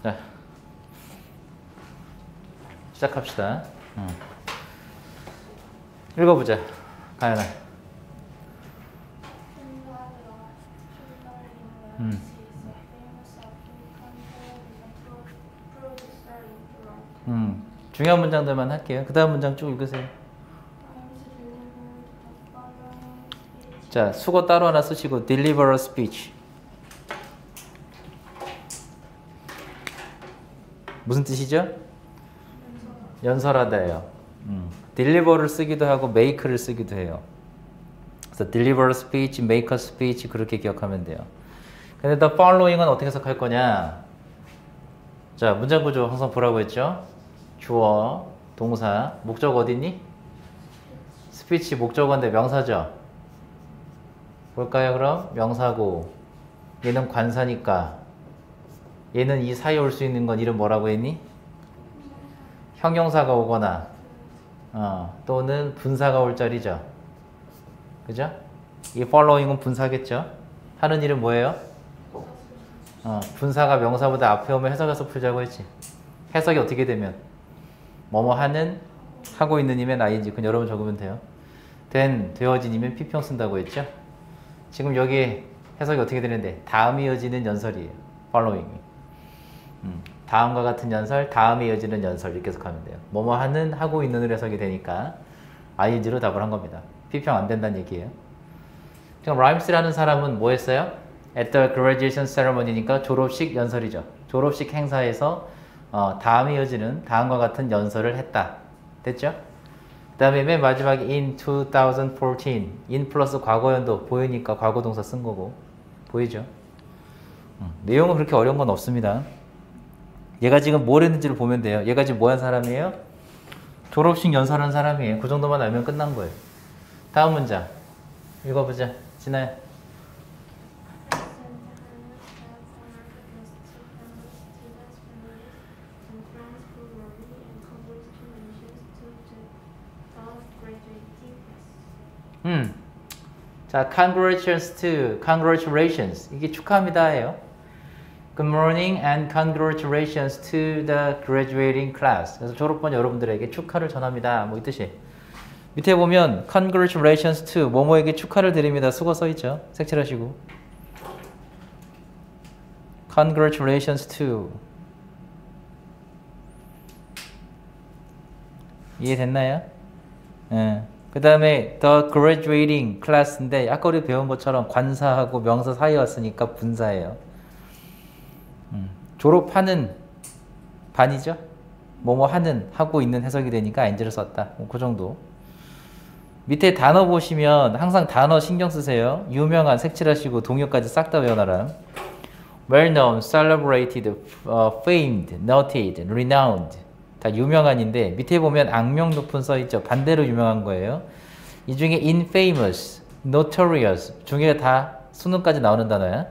자, 시작합시다. 읽어보자. 가연아. 중요한 문장들만 할게요. 그 다음 문장 쭉 읽으세요. 자, 수거 따로 하나 쓰시고 deliver a speech. 무슨 뜻이죠? 연설하다예요. deliver를 쓰기도 하고 make를 쓰기도 해요. 그래서 deliver a speech, make a speech 그렇게 기억하면 돼요. 근데 the following은 어떻게 해석할 거냐? 자, 문장 구조 항상 보라고 했죠? 주어, 동사, 목적 어딨니? 스피치 목적어인데 명사죠? 볼까요 그럼? 명사고 얘는 관사니까 얘는 이 사이에 올 수 있는 건 이름 뭐라고 했니? 형용사가 오거나 또는 분사가 올 자리죠. 그죠? 이 following은 분사겠죠? 하는 일은 뭐예요? 분사가 명사보다 앞에 오면 해석해서 풀자고 했지. 해석이 어떻게 되면 뭐뭐 하는 하고 있는 이면 ing 그건 여러분 적으면 돼요. 된 되어진이면 피평 쓴다고 했죠. 지금 여기 해석이 어떻게 되는데 다음이 이어지는 연설이에요. following 다음과 같은 연설, 다음이 이어지는 연설 이렇게 해석하면 돼요. 뭐뭐 하는 하고 있는으로 해석이 되니까 ing로 답을 한 겁니다. 피평 안 된다는 얘기예요. 지금 라임스라는 사람은 뭐 했어요? At the graduation ceremony니까 졸업식 연설이죠. 졸업식 행사에서 다음이 이어지는 다음과 같은 연설을 했다. 됐죠? 그 다음에 맨 마지막에 in 2014 in 플러스 과거연도 보이니까 과거동사 쓴 거고 보이죠? 내용은 그렇게 어려운 건 없습니다. 얘가 지금 뭘 했는지를 보면 돼요. 얘가 지금 뭐 한 사람이에요? 졸업식 연설한 사람이에요. 그 정도만 알면 끝난 거예요. 다음 문장 읽어보자. 진아야. 자, congratulations. 이게 축하합니다예요. Good morning and congratulations to the graduating class. 그래서 졸업반 여러분들에게 축하를 전합니다. 뭐 이 뜻이. 밑에 보면 congratulations to 뭐뭐에게 축하를 드립니다. 수고 써 있죠. 색칠하시고. congratulations to. 이해됐나요? 그 다음에 the graduating class인데 아까 우리 배운 것처럼 관사하고 명사 사이에 왔으니까 분사예요. 졸업하는 반이죠. 뭐뭐 하는 하고 있는 해석이 되니까 ing를 썼다. 그 정도. 밑에 단어 보시면 항상 단어 신경 쓰세요. 유명한 색칠하시고 동요까지 싹 다 외워놔라. well known, celebrated, famed, noted, renowned 다 유명한인데 밑에 보면 악명 높은 써있죠. 반대로 유명한 거예요. 이 중에 infamous, notorious 중에 다 수능까지 나오는 단어야.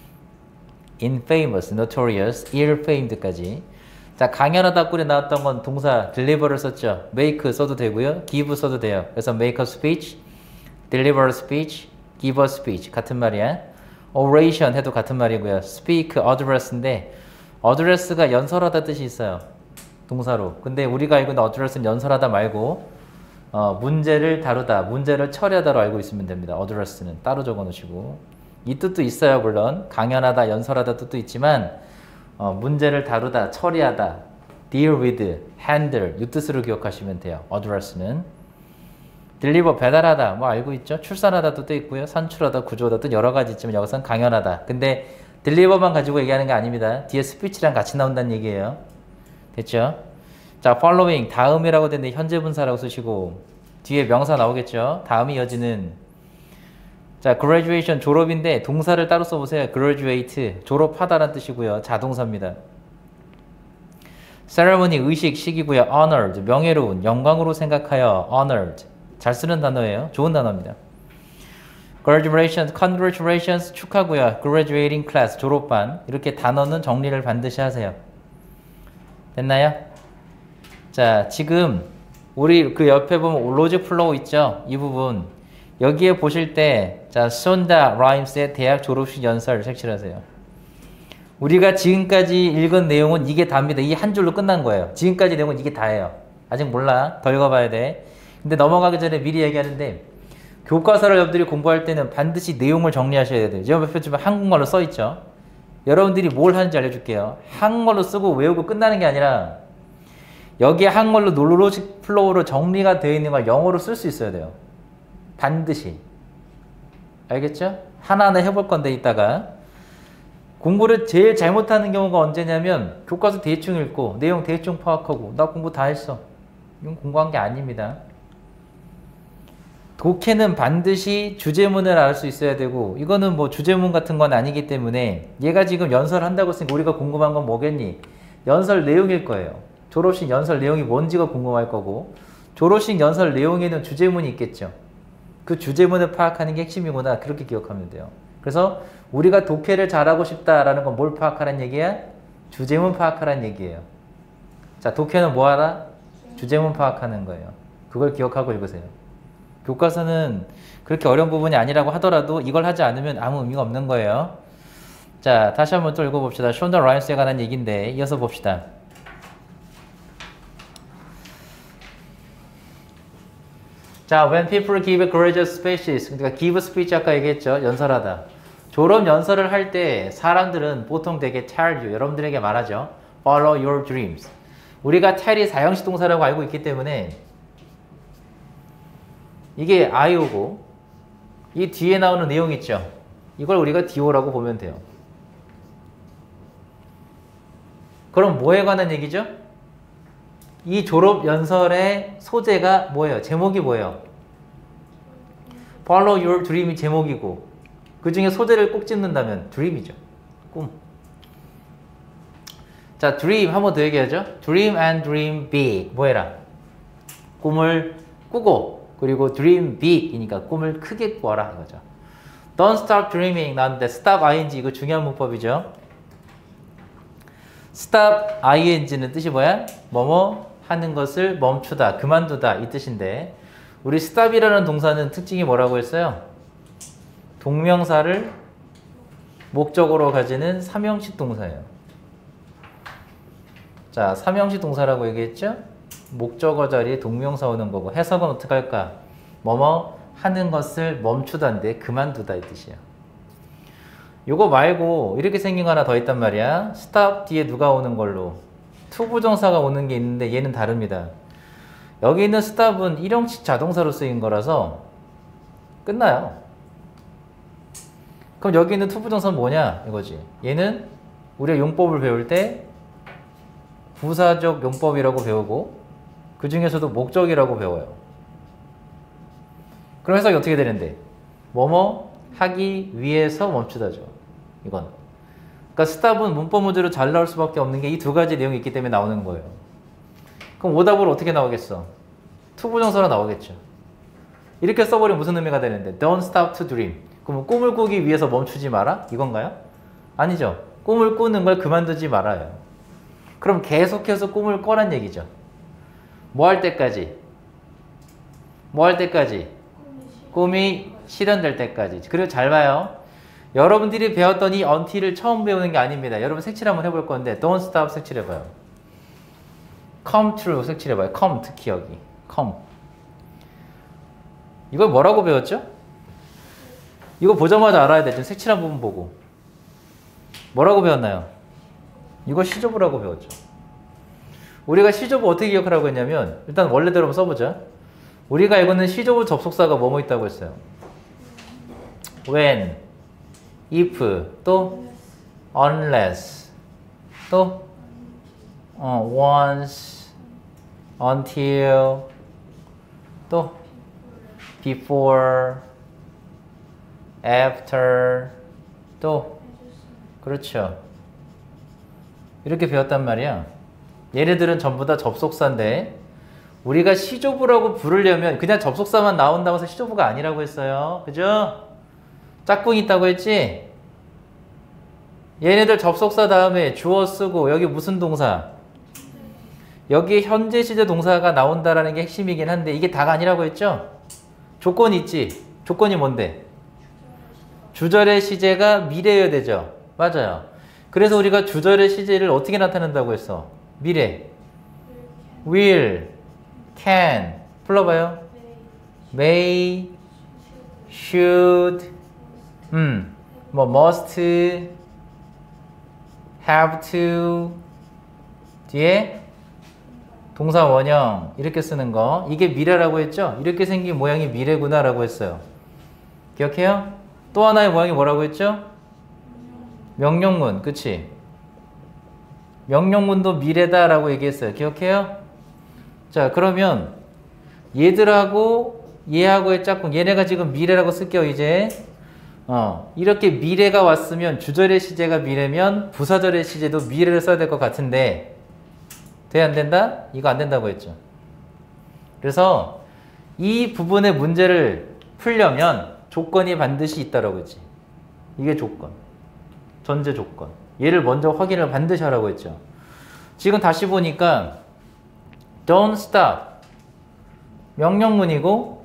infamous, notorious, ill-famed까지. 자, 강연하다 꿀에 나왔던 건 동사 deliver를 썼죠. make 써도 되고요. give 써도 돼요. 그래서 make a speech, deliver a speech, give a speech 같은 말이야. oration 해도 같은 말이고요. speak, address인데 address가 연설하다 뜻이 있어요. 동사로. 근데 우리가 알고 있는 address는 연설하다 말고 문제를 다루다, 문제를 처리하다로 알고 있으면 됩니다. address는 따로 적어 놓으시고. 이 뜻도 있어요. 물론 강연하다, 연설하다 뜻도 있지만 문제를 다루다, 처리하다, deal with, handle 이 뜻으로 기억하시면 돼요. address는. deliver, 배달하다 뭐 알고 있죠? 출산하다 뜻도 있고요. 산출하다, 구조하다 뜻 여러 가지 있지만 여기서는 강연하다. 근데 deliver만 가지고 얘기하는 게 아닙니다. 뒤에 speech랑 같이 나온다는 얘기예요. 됐죠? 자, following 다음이라고 되는데 현재 분사라고 쓰시고 뒤에 명사 나오겠죠? 다음이 이어지는. 자, graduation 졸업인데 동사를 따로 써보세요. graduate 졸업하다라는 뜻이고요. 자동사입니다. ceremony 의식, 식이고요. honored 명예로운, 영광으로 생각하여 honored 잘 쓰는 단어예요. 좋은 단어입니다. graduation, congratulations 축하고요. graduating class 졸업반 이렇게 단어는 정리를 반드시 하세요. 됐나요? 자, 지금 우리 그 옆에 보면 로직 플로우 있죠? 이 부분 여기에 보실 때 자, Shonda Rhimes의 대학 졸업식 연설 색칠하세요. 우리가 지금까지 읽은 내용은 이게 답니다. 이게 한 줄로 끝난 거예요. 지금까지 내용은 이게 다예요. 아직 몰라. 더 읽어봐야 돼. 근데 넘어가기 전에 미리 얘기하는데 교과서를 여러분들이 공부할 때는 반드시 내용을 정리하셔야 돼요. 지금 옆에 보면 한국말로 써있죠. 여러분들이 뭘 하는지 알려줄게요. 한국말로 쓰고 외우고 끝나는 게 아니라 여기에 한국말로 로직 플로우로 정리가 되어 있는 걸 영어로 쓸 수 있어야 돼요. 반드시. 알겠죠? 하나하나 해볼 건데 이따가. 공부를 제일 잘못하는 경우가 언제냐면 교과서 대충 읽고 내용 대충 파악하고 나 공부 다 했어. 이건 공부한 게 아닙니다. 독해는 반드시 주제문을 알 수 있어야 되고 이거는 뭐 주제문 같은 건 아니기 때문에 얘가 지금 연설을 한다고 했으니까 우리가 궁금한 건 뭐겠니? 연설 내용일 거예요. 졸업식 연설 내용이 뭔지가 궁금할 거고 졸업식 연설 내용에는 주제문이 있겠죠. 그 주제문을 파악하는 게 핵심이구나. 그렇게 기억하면 돼요. 그래서 우리가 독해를 잘하고 싶다라는 건 뭘 파악하라는 얘기야? 주제문 파악하라는 얘기예요. 자, 독해는 뭐 하라? 주제문 파악하는 거예요. 그걸 기억하고 읽으세요. 교과서는 그렇게 어려운 부분이 아니라고 하더라도 이걸 하지 않으면 아무 의미가 없는 거예요. 자, 다시 한번 또 읽어봅시다. 션다 라이언스에 관한 얘기인데 이어서 봅시다. 자, when people give courageous speeches, 그러니까 give speech 아까 얘기했죠. 연설하다. 졸업 연설을 할 때 사람들은 보통 되게 tell you, 여러분들에게 말하죠. Follow your dreams. 우리가 tell이 사형식 동사라고 알고 있기 때문에 이게 I오고 이 뒤에 나오는 내용 있죠. 이걸 우리가 DO라고 보면 돼요. 그럼 뭐에 관한 얘기죠? 이 졸업 연설의 소재가 뭐예요? 제목이 뭐예요? Follow your dream이 제목이고 그 중에 소재를 꼭 찝는다면 dream이죠. 꿈. 자, dream 한 번 더 얘기하죠. Dream and dream big. 뭐해라? 꿈을 꾸고 그리고 dream big이니까 꿈을 크게 꾸어라 이거죠. Don't stop dreaming 나왔는데 stop ing 이거 중요한 문법이죠. stop ing는 뜻이 뭐야? 뭐뭐 하는 것을 멈추다, 그만두다 이 뜻인데 우리 stop이라는 동사는 특징이 뭐라고 했어요? 동명사를 목적으로 가지는 삼형식 동사예요. 자, 삼형식 동사라고 얘기했죠? 목적어 자리에 동명사 오는 거고 해석은 어떻게 할까? 뭐뭐 하는 것을 멈추다인데 그만두다 이 뜻이야. 요거 말고 이렇게 생긴 거 하나 더 있단 말이야. stop 뒤에 누가 오는 걸로 투부정사가 오는 게 있는데 얘는 다릅니다. 여기 있는 stop은 일형식 자동사로 쓰인 거라서 끝나요. 그럼 여기 있는 투부정사는 뭐냐 이거지. 얘는 우리가 용법을 배울 때 부사적 용법이라고 배우고 그 중에서도 목적이라고 배워요. 그럼 해석이 어떻게 되는데? 뭐뭐 하기 위해서 멈추다죠. 이건. 그러니까 stop은 문법 문제로 잘 나올 수밖에 없는 게 이 두 가지 내용이 있기 때문에 나오는 거예요. 그럼 오답으로 어떻게 나오겠어? 투부정사로 나오겠죠. 이렇게 써버리면 무슨 의미가 되는데? Don't stop to dream. 그럼 꿈을 꾸기 위해서 멈추지 마라? 이건가요? 아니죠. 꿈을 꾸는 걸 그만두지 말아요. 그럼 계속해서 꿈을 꿔란 얘기죠. 뭐 할 때까지? 뭐 할 때까지? 꿈이 실현될 때까지. 그리고 잘 봐요. 여러분들이 배웠던 이 until을 처음 배우는 게 아닙니다. 여러분 색칠 한번 해볼 건데 don't stop 색칠해봐요. come true 색칠해봐요. come 특히 여기. come. 이걸 뭐라고 배웠죠? 이거 보자마자 알아야 돼. 지금 색칠한 부분 보고. 뭐라고 배웠나요? 이거 시조부라고 배웠죠. 우리가 시조부 어떻게 기억하라고 했냐면 일단 원래대로 한번 써보자. 우리가 알고 있는 시조부 접속사가 뭐뭐 있다고 했어요? when, if, 또 unless, 또 once, until, 또 before, after, 또 그렇죠. 이렇게 배웠단 말이야. 얘네들은 전부 다 접속사인데 우리가 시조부라고 부르려면 그냥 접속사만 나온다고 해서 시조부가 아니라고 했어요. 그죠? 짝꿍이 있다고 했지? 얘네들 접속사 다음에 주어 쓰고 여기 무슨 동사? 여기에 현재 시제 동사가 나온다라는 게 핵심이긴 한데 이게 다가 아니라고 했죠? 조건이 있지? 조건이 뭔데? 주절의 시제가 미래여야 되죠? 맞아요. 그래서 우리가 주절의 시제를 어떻게 나타낸다고 했어? 미래. will, can. 불러봐요. may, should, 뭐 must, have to, 뒤에 동사 원형 이렇게 쓰는 거. 이게 미래라고 했죠? 이렇게 생긴 모양이 미래구나 라고 했어요. 기억해요? 또 하나의 모양이 뭐라고 했죠? 명령문. 그치? 명령문도 미래다 라고 얘기했어요. 기억해요? 자, 그러면 얘들하고 얘하고의 짝꿍, 얘네가 지금 미래라고 쓸게요. 이제 이렇게 미래가 왔으면 주절의 시제가 미래면 부사절의 시제도 미래를 써야 될 것 같은데 돼? 안 된다? 이거 안 된다고 했죠. 그래서 이 부분의 문제를 풀려면 조건이 반드시 있다라고 했지. 이게 조건. 전제 조건. 얘를 먼저 확인을 반드시 하라고 했죠. 지금 다시 보니까 don't stop 명령문이고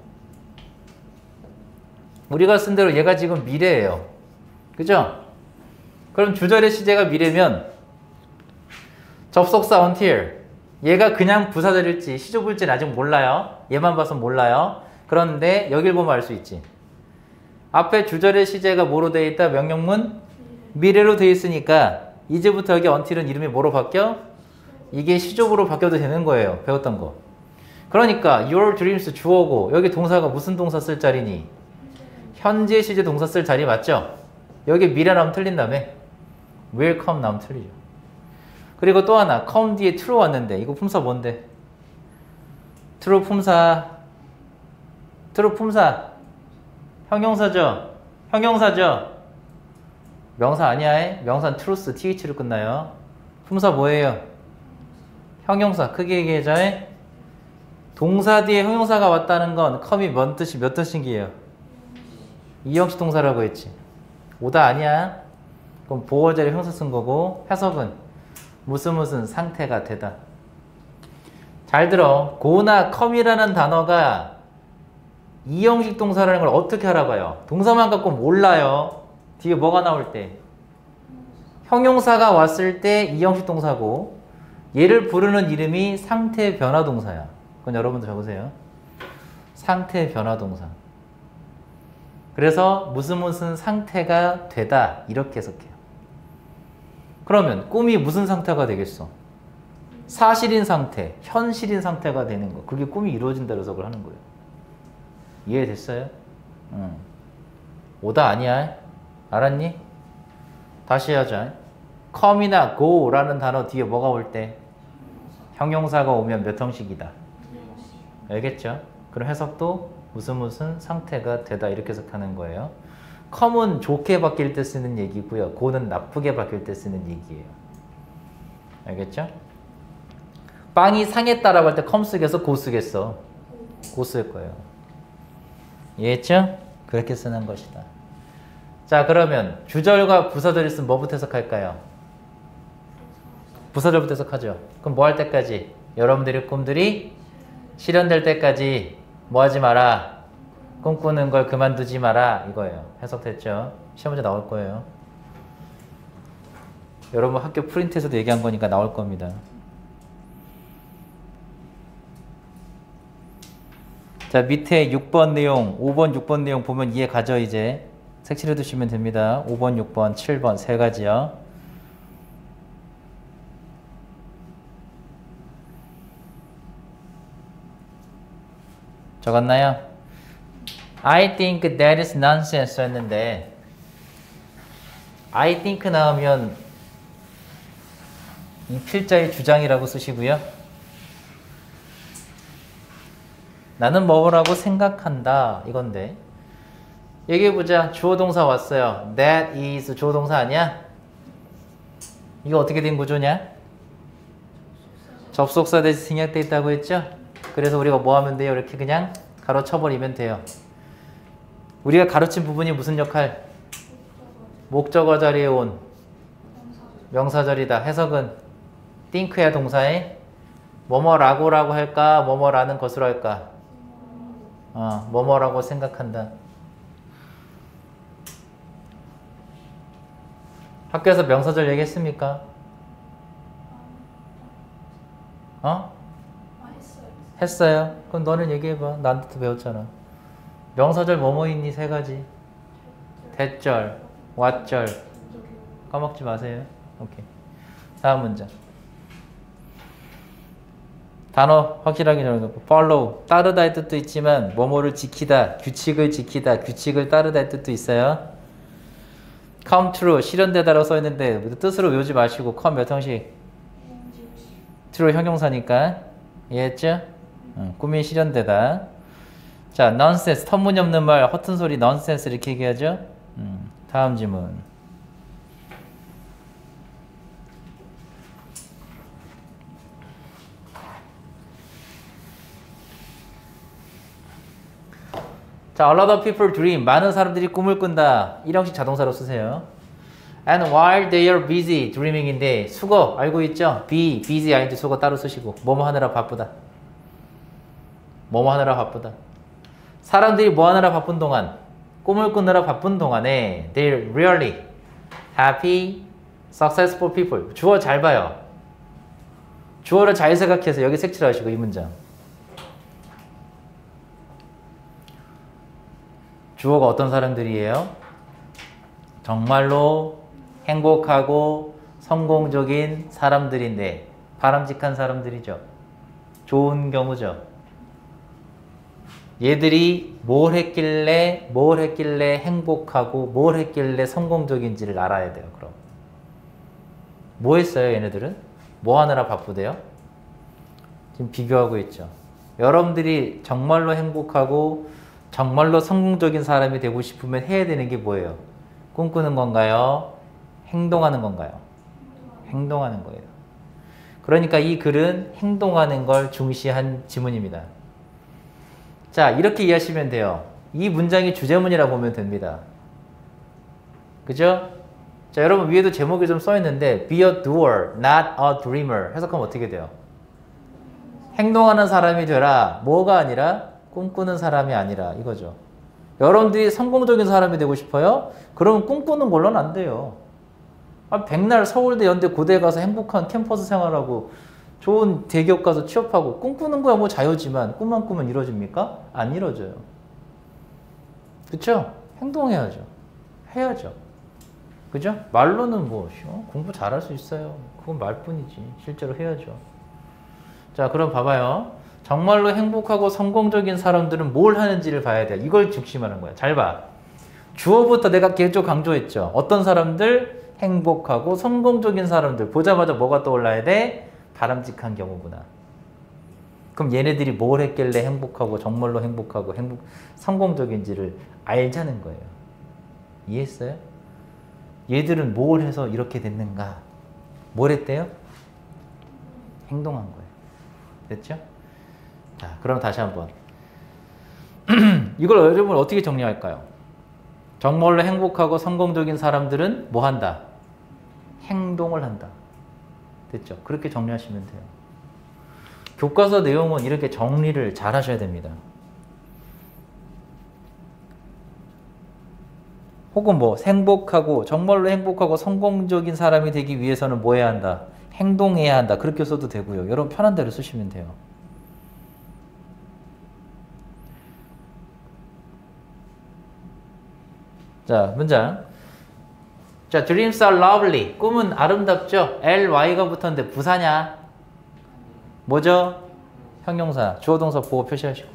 우리가 쓴 대로 얘가 지금 미래예요. 그죠? 그럼 주절의 시제가 미래면 접속사 until 얘가 그냥 부사절일지 시조부일지는 아직 몰라요. 얘만 봐서 몰라요. 그런데 여길 보면 알 수 있지. 앞에 주절의 시제가 뭐로 되어 있다? 명령문 미래로 되어 있으니까 이제부터 여기 until은 이름이 뭐로 바뀌어? 이게 시조부로 바뀌어도 되는 거예요. 배웠던 거. 그러니까 your dreams 주어고 여기 동사가 무슨 동사 쓸 자리니? 현재 시제 동사 쓸 자리 맞죠? 여기 미래 나오면 틀린다며? will come 나오면 틀리죠. 그리고 또 하나 come 뒤에 true 왔는데 이거 품사 뭔데? true 품사 형용사죠? 형용사죠? 명사 아니야? 명사는 truth, th로 끝나요. 품사 뭐예요? 형용사. 크게 얘기해자. 동사 뒤에 형용사가 왔다는 건 come이 몇 뜻이에요? 이형식 동사라고 했지. 오다 아니야? 그럼 보호 자리 형사 쓴 거고 해석은 무슨 상태가 되다. 잘 들어. go나 come이라는 단어가 이형식 동사라는 걸 어떻게 알아봐요? 동사만 갖고 몰라요. 뒤에 뭐가 나올 때? 형용사가 왔을 때 이형식 동사고 얘를 부르는 이름이 상태 변화 동사야. 그건 여러분들 적으세요. 상태 변화 동사. 그래서 무슨 상태가 되다 이렇게 해석해요. 그러면 꿈이 무슨 상태가 되겠어? 사실인 상태, 현실인 상태가 되는 거. 그게 꿈이 이루어진다고 해석을 하는 거예요. 이해됐어요? 오다 아니야. 알았니? 다시 하자. come이나 go라는 단어 뒤에 뭐가 올 때? 형용사가 오면 몇 형식이다. 알겠죠? 그럼 해석도 무슨 상태가 되다 이렇게 해석하는 거예요. come은 좋게 바뀔 때 쓰는 얘기고요. go는 나쁘게 바뀔 때 쓰는 얘기예요. 알겠죠? 빵이 상했다라고 할 때 come 쓰겠어? go 쓰겠어? go 쓸 거예요. 이해했죠? 그렇게 쓰는 것이다. 자, 그러면 주절과 부사절이 있으면 뭐부터 해석할까요? 부사절부터 해석하죠. 그럼 뭐 할 때까지? 여러분들의 꿈들이 실현될 때까지 뭐 하지 마라? 꿈꾸는 걸 그만두지 마라. 이거예요. 해석됐죠? 시험 문제 나올 거예요. 여러분 학교 프린트에서도 얘기한 거니까 나올 겁니다. 자, 밑에 6번 내용, 5번, 6번 내용 보면 이해 가죠, 이제. 색칠해 두시면 됩니다. 5번, 6번, 7번 세 가지요. 적었나요? I think that is nonsense 했는데 I think 나오면 이 필자의 주장이라고 쓰시고요. 나는 뭐라고 생각한다 이건데 얘기해보자. 주어 동사 왔어요. That is 주어 동사 아니야? 이거 어떻게 된 구조냐? 접속사 대신 생략돼 있다고 했죠? 그래서 우리가 뭐 하면 돼요? 이렇게 그냥 가로쳐버리면 돼요. 우리가 가로친 부분이 무슨 역할? 목적어 자리에 온 명사절이다. 해석은 think야 동사에 뭐뭐라고라고 할까? 뭐뭐라는 것으로 할까? 뭐뭐라고 생각한다. 학교에서 명사절 얘기했습니까? 어? 했어요. 그럼 너는 얘기해봐. 나한테도 배웠잖아. 명사절 뭐뭐 있니? 세 가지. 대절, 왓절. 까먹지 마세요. 오케이. 다음 문장. 단어 확실하게 정해놓고 follow, 따르다의 뜻도 있지만 뭐뭐를 지키다, 규칙을 지키다, 규칙을 따르다의 뜻도 있어요. come true, 실현되다라고 써있는데 뜻으로 외우지 마시고 come 몇 형식? true 형용사니까 이해했죠? 꿈이 실현되다. 자, nonsense, 터무니없는 말, 허튼 소리, nonsense 이렇게 얘기하죠? 다음 질문. 자, a lot of people dream. 많은 사람들이 꿈을 꾼다. 1형식 자동사로 쓰세요. And while they are busy dreaming인데 수거 알고 있죠? be, busy, ing 수거 따로 쓰시고 뭐뭐 하느라 바쁘다. 뭐뭐 하느라 바쁘다. 사람들이 뭐 하느라 바쁜 동안 꿈을 꾸느라 바쁜 동안에 they're really happy, successful people. 주어 잘 봐요. 주어를 잘 생각해서 여기 색칠하시고 이 문장. 주어가 어떤 사람들이에요? 정말로 행복하고 성공적인 사람들인데 바람직한 사람들이죠. 좋은 경우죠. 얘들이 뭘 했길래 행복하고 뭘 했길래 성공적인지를 알아야 돼요. 그럼 뭐 했어요? 얘네들은? 뭐 하느라 바쁘대요? 지금 비교하고 있죠. 여러분들이 정말로 행복하고 정말로 성공적인 사람이 되고 싶으면 해야 되는 게 뭐예요? 꿈꾸는 건가요? 행동하는 건가요? 행동하는 거예요. 그러니까 이 글은 행동하는 걸 중시한 지문입니다. 자, 이렇게 이해하시면 돼요. 이 문장이 주제문이라고 보면 됩니다. 그죠? 자, 여러분 위에도 제목이 좀 써있는데 be a doer, not a dreamer 해석하면 어떻게 돼요? 행동하는 사람이 되라. 뭐가 아니라? 꿈꾸는 사람이 아니라 이거죠. 여러분들이 성공적인 사람이 되고 싶어요? 그러면 꿈꾸는 걸로는 안 돼요. 백날 서울대, 연대, 고대에 가서 행복한 캠퍼스 생활하고 좋은 대기업 가서 취업하고 꿈꾸는 거야 뭐 자유지만 꿈만 꾸면 이루어집니까? 안 이루어져요. 그쵸? 행동해야죠. 해야죠. 그죠? 말로는 뭐 공부 잘할 수 있어요. 그건 말뿐이지. 실제로 해야죠. 자, 그럼 봐봐요. 정말로 행복하고 성공적인 사람들은 뭘 하는지를 봐야 돼. 이걸 중심하는 거야. 잘 봐. 주어부터 내가 계속 강조했죠. 어떤 사람들? 행복하고 성공적인 사람들. 보자마자 뭐가 떠올라야 돼? 바람직한 경우구나. 그럼 얘네들이 뭘 했길래 행복하고 정말로 행복하고 성공적인지를 알자는 거예요. 이해했어요? 얘들은 뭘 해서 이렇게 됐는가? 뭘 했대요? 행동한 거예요. 됐죠? 자, 그럼 다시 한번 이걸 여러분 어떻게 정리할까요? 정말로 행복하고 성공적인 사람들은 뭐 한다? 행동을 한다. 됐죠? 그렇게 정리하시면 돼요. 교과서 내용은 이렇게 정리를 잘 하셔야 됩니다. 혹은 뭐 행복하고 정말로 행복하고 성공적인 사람이 되기 위해서는 뭐 해야 한다? 행동해야 한다. 그렇게 써도 되고요. 여러분 편한 대로 쓰시면 돼요. 자, 문장. 자, dreams are lovely. 꿈은 아름답죠? ly가 붙었는데 부사냐? 뭐죠? 형용사. 주어 동사 보호 표시하시고.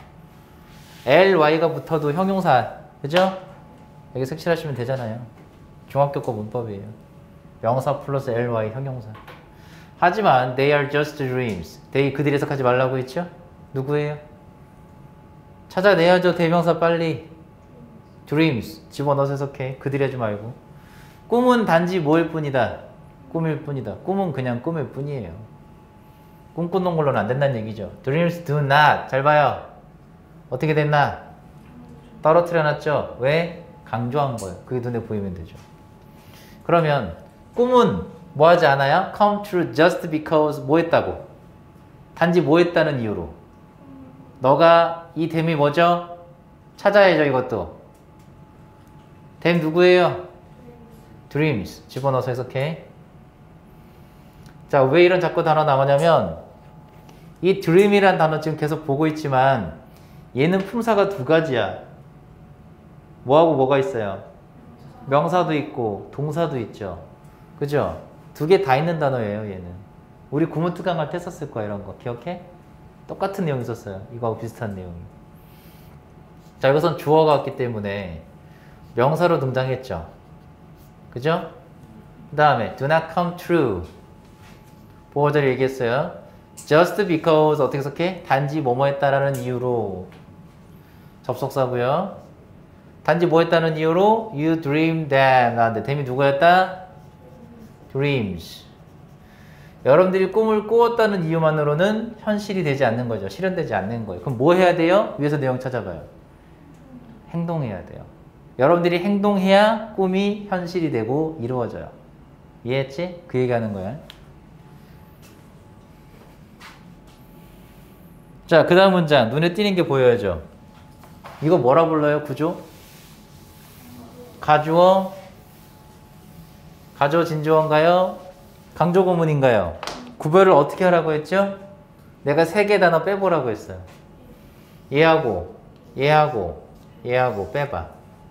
ly가 붙어도 형용사. 그죠? 여기 색칠하시면 되잖아요. 중학교 거 문법이에요. 명사 플러스 ly 형용사. 하지만 they are just dreams. they 그들이 해석하지 말라고 했죠? 누구예요? 찾아내야죠. 대명사 빨리. dreams 집어넣어서 해석해. 그들이 하지 말고. 꿈은 단지 뭐일 뿐이다. 꿈일 뿐이다. 꿈은 그냥 꿈일 뿐이에요. 꿈꾸는 걸로는 안 된다는 얘기죠. dreams do not. 잘 봐요. 어떻게 됐나? 떨어뜨려놨죠. 왜? 강조한 거예요. 그게 눈에 보이면 되죠. 그러면 꿈은 뭐 하지 않아요? come true just because 뭐 했다고? 단지 뭐 했다는 이유로. 너가 이 댐이 뭐죠? 찾아야죠. 이것도. 댐 누구예요? dreams 집어넣어서 해석해. 자, 왜 이런 자꾸 단어 나오냐면 이 dream이란 단어 지금 계속 보고 있지만 얘는 품사가 두 가지야. 뭐하고 뭐가 있어요? 명사도 있고 동사도 있죠. 그죠? 두 개 다 있는 단어예요, 얘는. 우리 구문특강 할 때 썼을 거야, 이런 거. 기억해? 똑같은 내용이 있었어요. 이거하고 비슷한 내용이. 자, 이것은 주어가 왔기 때문에 명사로 등장했죠. 그죠? 그 다음에 do not come true. 보호자를 얘기했어요. just because 어떻게 해석해? 단지 뭐뭐 했다라는 이유로. 접속사고요. 단지 뭐 했다는 이유로 you dream them. 나는데 them이 누구였다? dreams. 여러분들이 꿈을 꾸었다는 이유만으로는 현실이 되지 않는 거죠. 실현되지 않는 거예요. 그럼 뭐 해야 돼요? 위에서 내용 찾아봐요. 행동해야 돼요. 여러분들이 행동해야 꿈이 현실이 되고 이루어져요. 이해했지? 그 얘기하는 거야. 자, 그 다음 문장. 눈에 띄는 게 보여야죠. 이거 뭐라 불러요? 구조? 가주어? 가주어 진주어인가요? 강조구문인가요? 구별을 어떻게 하라고 했죠? 내가 세 개 단어 빼보라고 했어요. 얘하고 얘하고 얘하고 빼봐.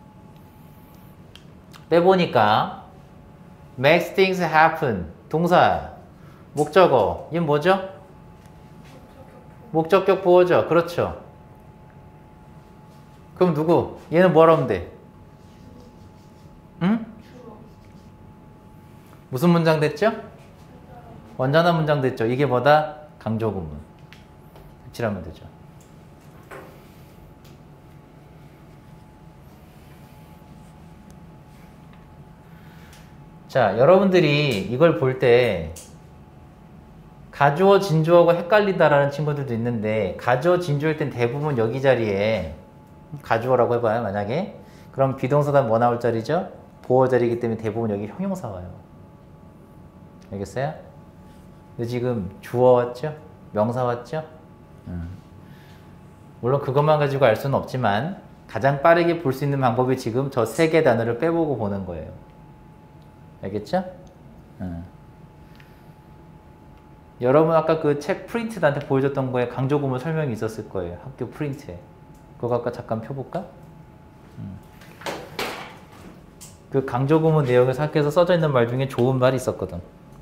빼보니까 makes things happen. 동사 목적어. 얘는 뭐죠? 목적격 보어죠. 그렇죠. 그럼 누구? 얘는 뭐라 하면 돼? 응? 무슨 문장 됐죠? 완전한 문장 됐죠. 이게 뭐다? 강조구문. 칠하면 되죠. 자, 여러분들이 이걸 볼 때 가주어, 진주어가 헷갈린다라는 친구들도 있는데 가주어, 진주어일 땐 대부분 여기 자리에 가주어라고 해봐요. 만약에 그럼 비동사다 뭐 나올 자리죠? 보어 자리이기 때문에 대부분 여기 형용사 와요. 알겠어요? 근데 지금 주어 왔죠? 명사 왔죠? 물론 그것만 가지고 알 수는 없지만 가장 빠르게 볼 수 있는 방법이 지금 저 세 개 단어를 빼보고 보는 거예요. 알겠죠? 여러분 아까 그 책 프린트 나한테 보여줬던 거에 강조구문 설명이 있었을 거예요. 학교 프린트에. 그거 아까 잠깐 펴볼까? 그 강조구문 내용에서 학교에서 써져 있는 말 중에 좋은 말이 있었거든.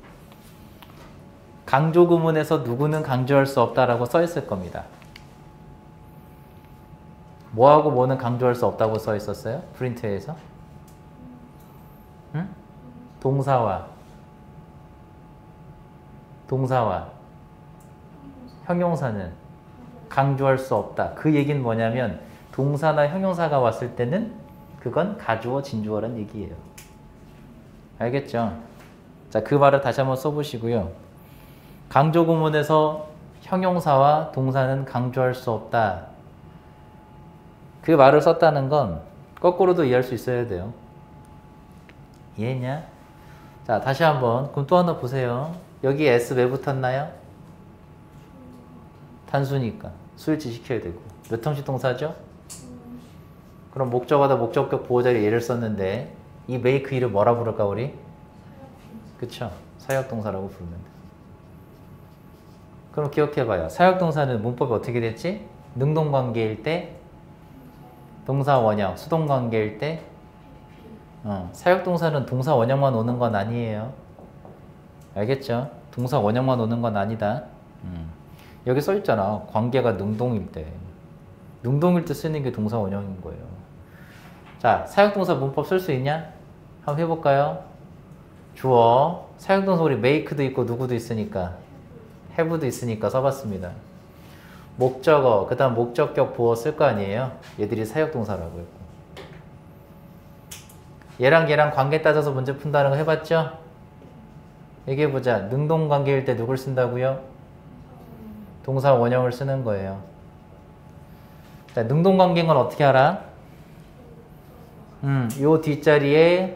강조구문에서 누구는 강조할 수 없다라고 써 있을 겁니다. 뭐하고 뭐는 강조할 수 없다고 써 있었어요? 프린트에서? 응? 동사와 형용사는 강조할 수 없다. 그 얘기는 뭐냐면 동사나 형용사가 왔을 때는 그건 가주어, 진주어란 얘기예요. 알겠죠? 자, 그 말을 다시 한번 써보시고요. 강조구문에서 형용사와 동사는 강조할 수 없다. 그 말을 썼다는 건 거꾸로도 이해할 수 있어야 돼요. 이해했냐? 자, 다시 한번 그럼 또 하나 보세요. 여기 S 왜 붙었나요? 단수니까 수일치 시켜야 되고. 몇 형식 동사죠? 그럼 목적어다 목적격 보호자리 예를 썼는데 이 make 이를 뭐라 부를까 우리? 그쵸? 사역동사라고 부르면 돼. 그럼 기억해봐요. 사역동사는 문법이 어떻게 됐지? 능동관계일 때 동사 원형, 수동관계일 때 사역동사는 동사 원형만 오는 건 아니에요. 알겠죠? 동사 원형만 오는 건 아니다. 여기 써있잖아. 관계가 능동일 때. 능동일 때 쓰는 게 동사 원형인 거예요. 자, 사역동사 문법 쓸 수 있냐? 한번 해볼까요? 주어, 사역동사 우리 make도 있고 누구도 있으니까 have도 있으니까 써봤습니다. 목적어, 그 다음 목적격 보어 쓸 거 아니에요? 얘들이 사역동사라고 했고. 얘랑 얘랑 관계 따져서 문제 푼다는 거 해봤죠? 얘기해보자. 능동관계일 때 누굴 쓴다고요? 동사 원형을 쓰는 거예요. 자, 능동관계인 건 어떻게 알아? 요 뒷자리에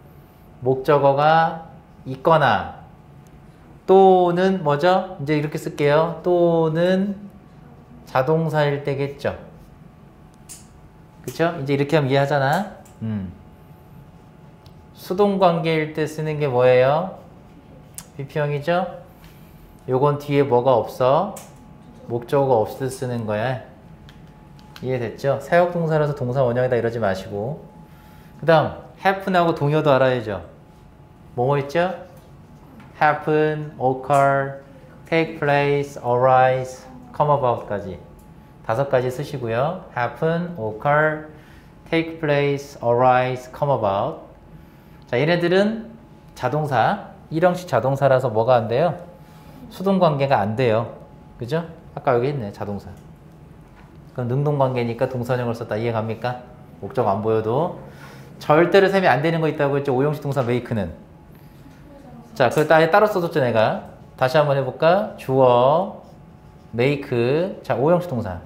목적어가 있거나 또는 뭐죠? 이제 이렇게 쓸게요. 또는 자동사일 때겠죠. 그쵸? 이제 이렇게 하면 이해하잖아. 수동 관계일 때 쓰는 게 뭐예요? BP형이죠? 요건 뒤에 뭐가 없어? 목적어가 없을 때 쓰는 거야. 이해됐죠? 사역동사라서 동사 원형이다 이러지 마시고. 그 다음 happen하고 동요도 알아야죠. 뭐뭐 있죠? happen, occur, take place, arise, come about까지 5가지 쓰시고요. happen, occur, take place, arise, come about. 자, 얘네들은 자동사, 일형식 자동사라서 뭐가 안 돼요? 수동 관계가 안 돼요. 그죠? 아까 여기 있네, 자동사. 그럼 능동관계니까 동사형을 썼다. 이해갑니까? 목적 안 보여도. 절대로 셈이 안 되는 거 있다고 했죠. 오형식 동사 make는. 자, 그걸 따로 써줬죠, 내가. 다시 한번 해볼까? 주어, make. 자, 오형식 동사.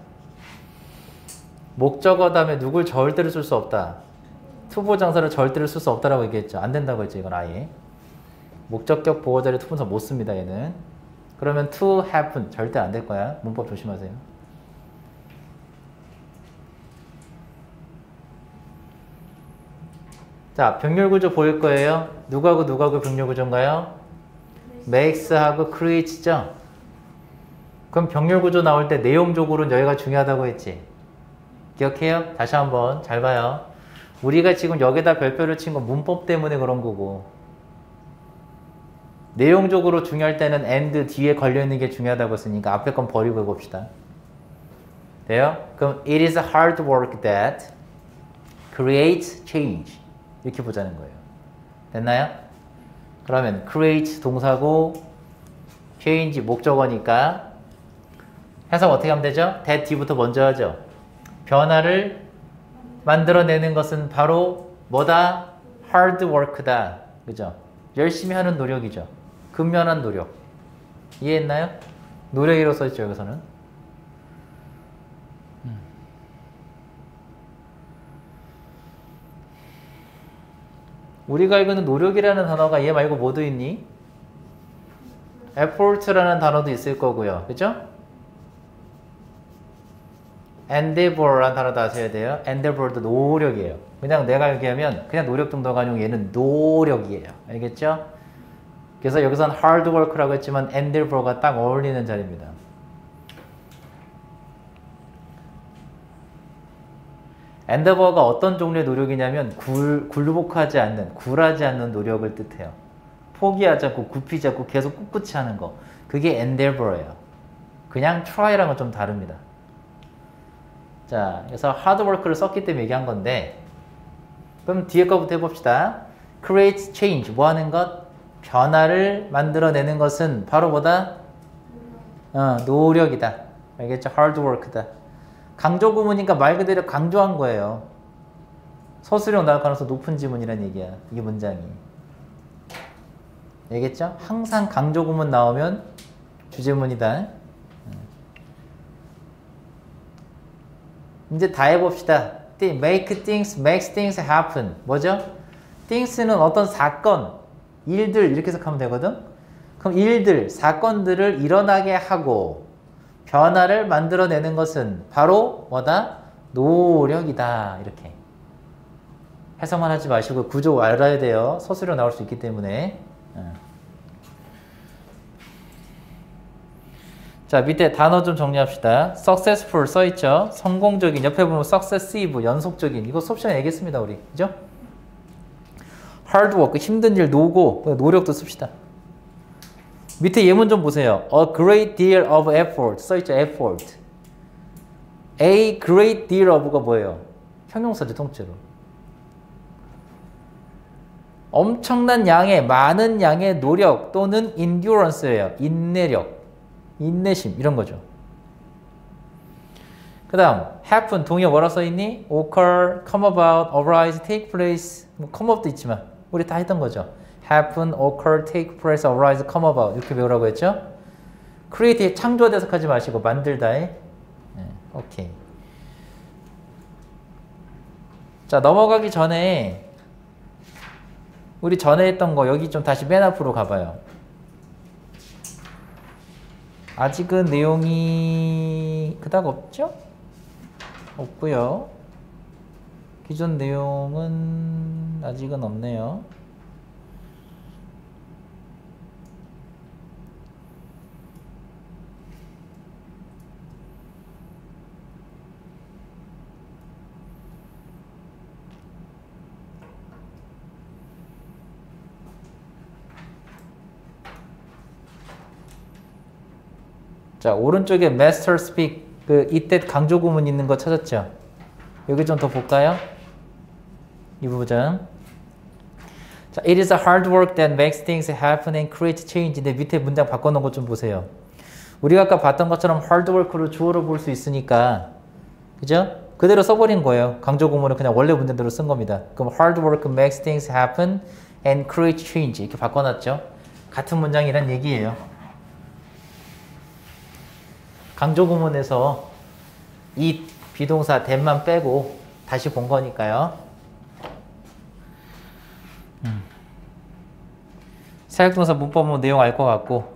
목적어 다음에 누굴 절대로 쓸 수 없다. 투부정사를 절대로 쓸 수 없다라고 얘기했죠. 안 된다고 했죠, 이건 아예. 목적격 보호자를 투부정사 못 씁니다, 얘는. 그러면 to happen 절대 안 될 거야. 문법 조심하세요. 자, 병렬 구조 보일 거예요. 누구하고 병렬 구조인가요? makes하고 creates죠? 그럼 병렬 구조 나올 때 내용적으로는 여기가 중요하다고 했지. 기억해요? 다시 한번 잘 봐요. 우리가 지금 여기다 별표를 친 건 문법 때문에 그런 거고, 내용적으로 중요할 때는 and 뒤에 걸려있는 게 중요하다고 했으니까 앞에 건 버리고 해봅시다. 돼요? 그럼 it is hard work that creates change. 이렇게 보자는 거예요. 됐나요? 그러면 create 동사고 change 목적어니까 해석 어떻게 하면 되죠? that 뒤부터 먼저 하죠. 변화를 만들어내는 것은 바로 뭐다? hard work다. 그죠? 열심히 하는 노력이죠. 근면한 노력. 이해했나요? 노력이라고 써있죠, 여기서는. 우리가 알고는 노력이라는 단어가 얘 말고 뭐도 있니? effort라는 단어도 있을 거고요. 그죠? endeavor라는 단어도 아셔야 돼요. endeavor도 노력이에요. 그냥 내가 얘기하면 그냥 노력 정도가 아니고 얘는 노력이에요. 알겠죠? 그래서 여기서는 hard work라고 했지만 endeavor가 딱 어울리는 자리입니다. endeavor가 어떤 종류의 노력이냐면 굴복하지 않는, 굴하지 않는 노력을 뜻해요. 포기하지 않고 굽히지 않고 계속 꿋꿋이 하는 거. 그게 endeavor예요. 그냥 try랑은 좀 다릅니다. 자, 그래서 hard work를 썼기 때문에 얘기한 건데, 그럼 뒤에 거부터 해봅시다. create change, 뭐 하는 것? 변화를 만들어내는 것은 바로 뭐다? 노력이다. 알겠죠? hard work다. 강조 구문이니까 말 그대로 강조한 거예요. 서술형 나올 가능성 높은 지문이란 얘기야. 이 문장이. 알겠죠? 항상 강조 구문 나오면 주제문이다. 이제 다 해봅시다. make things, makes things happen. 뭐죠? things는 어떤 사건, 일들 이렇게 해석하면 되거든? 그럼 일들, 사건들을 일어나게 하고 변화를 만들어내는 것은 바로 뭐다? 노력이다. 이렇게 해석만 하지 마시고 구조 알아야 돼요. 서술형 나올 수 있기 때문에. 자, 밑에 단어 좀 정리합시다. successful 써있죠? 성공적인. 옆에 보면 successive, 연속적인. 이거 수업 시간에 얘기했습니다, 우리. 그죠? hard work, 힘든 일, 노고, 노력도 씁시다. 밑에 예문 좀 보세요. A great deal of effort 써있죠? effort. A great deal of가 뭐예요? 형용사죠, 통째로. 엄청난 양의, 많은 양의 노력 또는 endurance예요. 인내력, 인내심 이런 거죠. 그 다음 happen, 동의어 뭐라 써있니? occur, come about, arise, take place. 뭐 come up도 있지만 우리 다 했던 거죠. happen, occur, take place, arise, come about 이렇게 배우라고 했죠. create, 창조하다 해석하지 마시고 만들다에. 네, 오케이. 자, 넘어가기 전에 우리 전에 했던 거 여기 좀 다시 맨 앞으로 가봐요. 아직은 내용이 그닥 없죠? 없고요. 기존 내용은 아직은 없네요. 자, 오른쪽에 master speak 그 이때 강조 구문 있는 거 찾았죠? 여기 좀 더 볼까요? 이 부분. 자, it is a hard work that makes things happen and creates change. 근데 밑에 문장 바꿔놓은 것 좀 보세요. 우리가 아까 봤던 것처럼 hard work를 주어로 볼 수 있으니까, 그죠? 그대로 써버린 거예요. 강조 구문을 그냥 원래 문장대로 쓴 겁니다. 그럼 hard work makes things happen and creates change 이렇게 바꿔놨죠. 같은 문장이란 얘기예요. 강조 구문에서 이 비동사 that만 빼고 다시 본 거니까요. 사역동사 문법 뭐 내용 알 것 같고.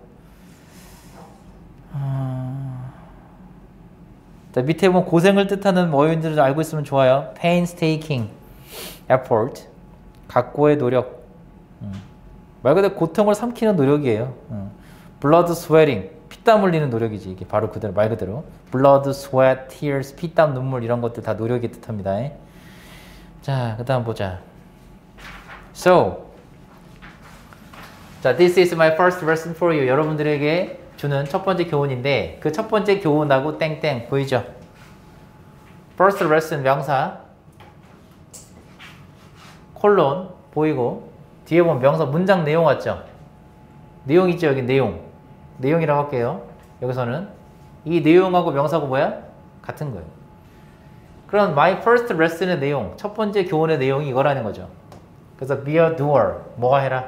자, 밑에 보면 고생을 뜻하는 어휘들을 알고 있으면 좋아요. painstaking, effort, 각고의 노력. 말 그대로 고통을 삼키는 노력이에요. blood sweating, 피땀 흘리는 노력이지. 이게 바로 그대로 말 그대로. blood, sweat, tears, 피땀, 눈물 이런 것들 다 노력이 뜻합니다. 자, 그 다음 보자. So, 자, this is my first lesson for you. 여러분들에게 주는 첫 번째 교훈인데 그 첫 번째 교훈하고 땡땡 보이죠? first lesson 명사 콜론 보이고 뒤에 보면 명사 문장 내용 왔죠? 내용 있죠? 여기 내용이라고 할게요. 여기서는 이 내용하고 명사고 뭐야? 같은 거예요. 그럼 my first lesson의 내용 첫 번째 교훈의 내용이 이거라는 거죠. 그래서 be a doer 뭐가 해라.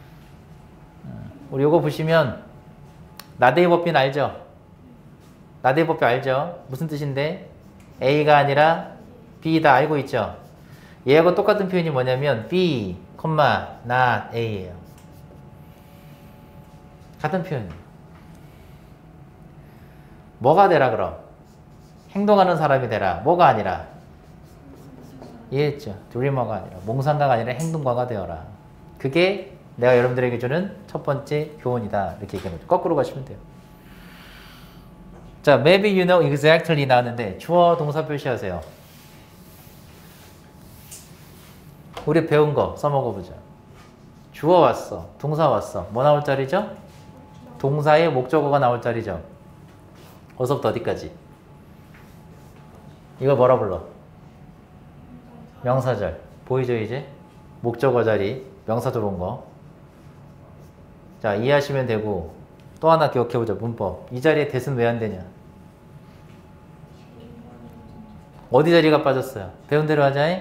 우리 요거 보시면 나대의 법빈 알죠? 나대의 법빈 알죠? 무슨 뜻인데? A가 아니라 B다 알고 있죠? 얘하고 똑같은 표현이 뭐냐면 B, not A예요. 같은 표현이에요. 뭐가 되라 그럼? 행동하는 사람이 되라. 뭐가 아니라? 이해했죠? 드리머가 아니라 몽상가가 아니라 행동가가 되어라. 그게 내가 여러분들에게 주는 첫 번째 교훈이다. 이렇게 얘기하는 거죠. 거꾸로 가시면 돼요. 자, maybe you know exactly 나왔는데 주어 동사 표시하세요. 우리 배운 거 써먹어보자. 주어 왔어. 동사 왔어. 뭐 나올 자리죠? 동사의 목적어가 나올 자리죠. 어디서부터 어디까지? 이거 뭐라 불러? 명사절. 보이죠 이제? 목적어 자리. 명사 들어온 거. 자, 이해하시면 되고 또 하나 기억해보자. 문법. 이 자리에 that은 왜 안 되냐? 어디 자리가 빠졌어요? 배운 대로 하자.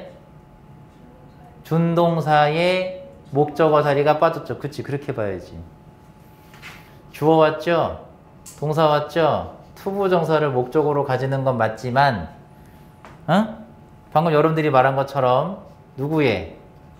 준동사의 목적어 자리가 빠졌죠. 그치? 그렇게 봐야지. 주어 왔죠? 동사 왔죠? 투부정사를 목적어로 가지는 건 맞지만 방금 여러분들이 말한 것처럼 누구의?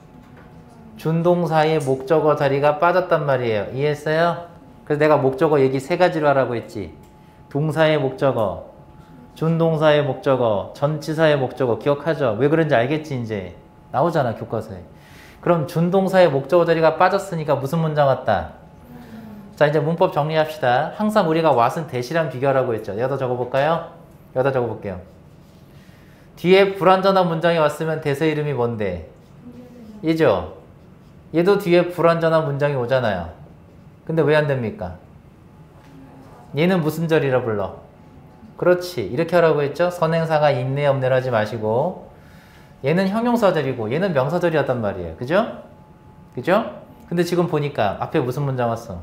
준동사의 목적어 자리가 빠졌단 말이에요. 이해했어요? 그래서 내가 목적어 얘기 세 가지로 하라고 했지. 동사의 목적어, 준동사의 목적어, 전치사의 목적어 기억하죠? 왜 그런지 알겠지 이제? 나오잖아 교과서에. 그럼 준동사의 목적어 자리가 빠졌으니까 무슨 문장 왔다? 자, 이제 문법 정리합시다. 항상 우리가 what은 that이랑 비교하라고 했죠. 여기다 적어볼까요? 여기다 적어볼게요. 뒤에 불완전한 문장이 왔으면 that의 이름이 뭔데? 얘죠? 얘도 뒤에 불완전한 문장이 오잖아요. 근데 왜 안 됩니까? 얘는 무슨 절이라 불러? 그렇지. 이렇게 하라고 했죠? 선행사가 있네 없네를 하지 마시고 얘는 형용사절이고 얘는 명사절이었단 말이에요. 그죠? 그죠? 근데 지금 보니까 앞에 무슨 문장 왔어?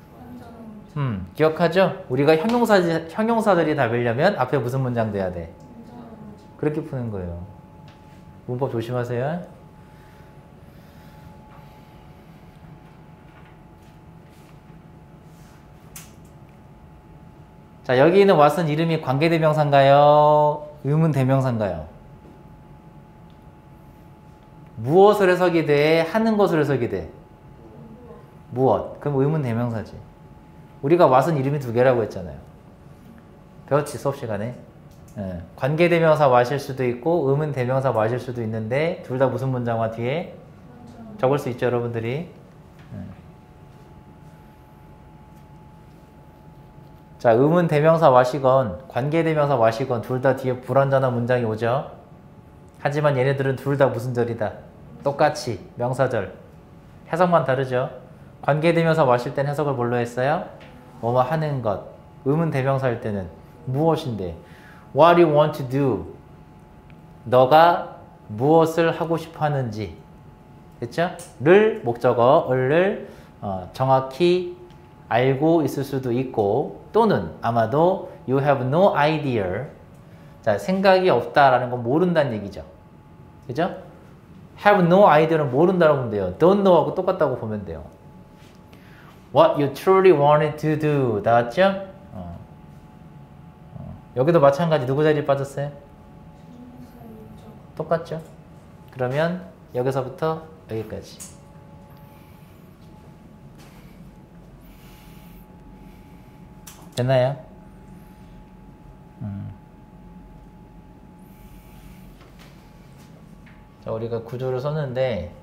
기억하죠? 우리가 형용사절이 답이려면 앞에 무슨 문장 돼야 돼? 그렇게 푸는 거예요. 문법 조심하세요. 자, 여기 있는 what은 이름이 관계대명사인가요? 의문대명사인가요? 무엇을 해석이 돼? 하는 것을 해석이 돼? 무엇? 그럼 의문대명사지. 우리가 what은 이름이 두 개라고 했잖아요. 배웠지 수업 시간에? 관계대명사 what일 수도 있고 의문대명사 what일 수도 있는데 둘 다 무슨 문장과 뒤에? 적을 수 있죠 여러분들이? 자, 의문 대명사 what이건 관계 대명사 what이건 둘 다 뒤에 불완전한 문장이 오죠. 하지만 얘네들은 둘 다 무슨 절이다? 똑같이 명사절. 해석만 다르죠. 관계 대명사 what일 땐 해석을 뭘로 했어요? 뭐뭐 하는 것, 의문 대명사 할 때는 무엇인데? What you want to do. 너가 무엇을 하고 싶어 하는지. 됐죠? 를 목적어를 정확히 알고 있을 수도 있고 또는 아마도 you have no idea. 자, 생각이 없다라는 건 모른다는 얘기죠. 그죠? have no idea는 모른다고 보면 돼요. don't know하고 똑같다고 보면 돼요. What you truly wanted to do. 나왔죠? 여기도 마찬가지 누구 자리에 빠졌어요? 똑같죠? 그러면 여기서부터 여기까지. 됐나요? 자, 우리가 구조를 썼는데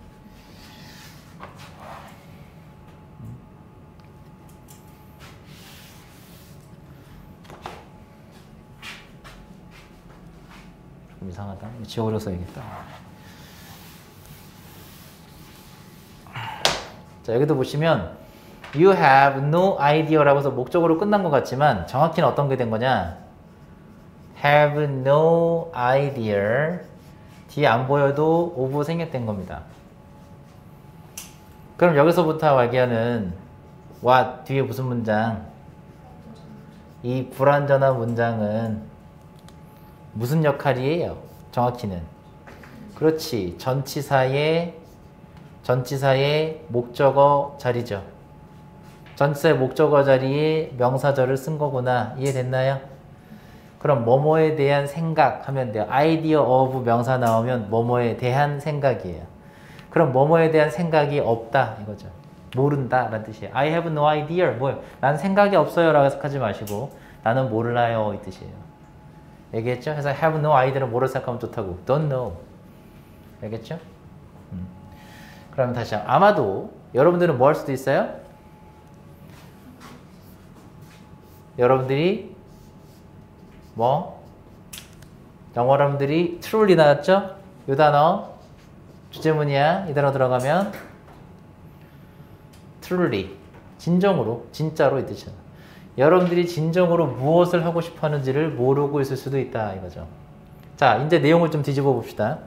좀 이상하다. 지워려 써야겠다. 자, 여기도 보시면 You have no idea라고 해서 목적으로 끝난 것 같지만 정확히는 어떤 게 된 거냐? Have no idea. 뒤에 안 보여도 오브 생략된 겁니다. 그럼 여기서부터 말기하는 what 뒤에 무슨 문장? 이 불완전한 문장은 무슨 역할이에요? 정확히는 그렇지 전치사의 목적어 자리죠. 전치사의 목적어 자리에 명사절을 쓴 거구나. 이해됐나요? 그럼 뭐뭐에 대한 생각 하면 돼요. idea of 명사 나오면 뭐뭐에 대한 생각이에요. 그럼 뭐뭐에 대한 생각이 없다 이거죠. 모른다 라는 뜻이에요. I have no idea. 뭐예요? 난 생각이 없어요 라고 해석하지 마시고 나는 몰라요 이 뜻이에요. 얘기했죠? 그래서 have no idea를 뭐로 생각하면 좋다고. don't know. 알겠죠? 그럼 다시 아마도 여러분들은 뭐 할 수도 있어요? 여러분들이 뭐? 영어 여러분들이 truly 나왔죠? 이 단어 주제문이야. 이 단어 들어가면 truly 진정으로 진짜로 이 뜻이야. 여러분들이 진정으로 무엇을 하고 싶어 하는지를 모르고 있을 수도 있다 이거죠. 자, 이제 내용을 좀 뒤집어 봅시다.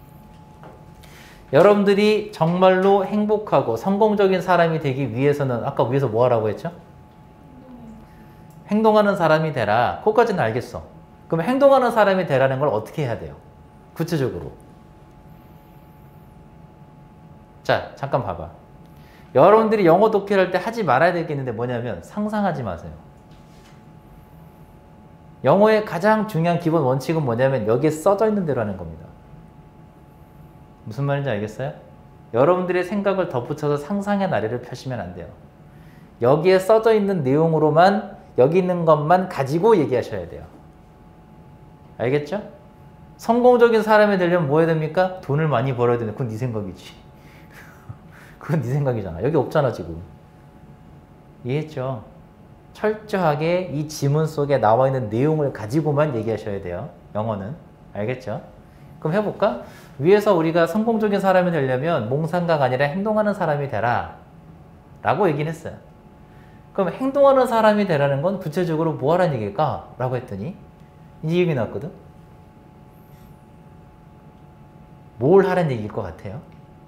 여러분들이 정말로 행복하고 성공적인 사람이 되기 위해서는 아까 위에서 뭐 하라고 했죠? 행동하는 사람이 되라. 그것까지는 알겠어. 그럼 행동하는 사람이 되라는 걸 어떻게 해야 돼요? 구체적으로. 자, 잠깐 봐봐. 여러분들이 영어 독해를 할 때 하지 말아야 될 게 있는데 뭐냐면 상상하지 마세요. 영어의 가장 중요한 기본 원칙은 뭐냐면 여기에 써져 있는 대로 하는 겁니다. 무슨 말인지 알겠어요? 여러분들의 생각을 덧붙여서 상상의 나래를 펴시면 안 돼요. 여기에 써져 있는 내용으로만 여기 있는 것만 가지고 얘기하셔야 돼요. 알겠죠? 성공적인 사람이 되려면 뭐 해야 됩니까? 돈을 많이 벌어야 되는데 그건 네 생각이지. 그건 네 생각이잖아. 여기 없잖아 지금. 이해했죠? 철저하게 이 지문 속에 나와 있는 내용을 가지고만 얘기하셔야 돼요. 영어는. 알겠죠? 그럼 해볼까? 위에서 우리가 성공적인 사람이 되려면 몽상가가 아니라 행동하는 사람이 되라 라고 얘기는 했어요. 그럼 행동하는 사람이 되라는 건 구체적으로 뭐 하라는 얘기일까? 라고 했더니 이 얘기 나왔거든? 뭘 하라는 얘기일 것 같아요?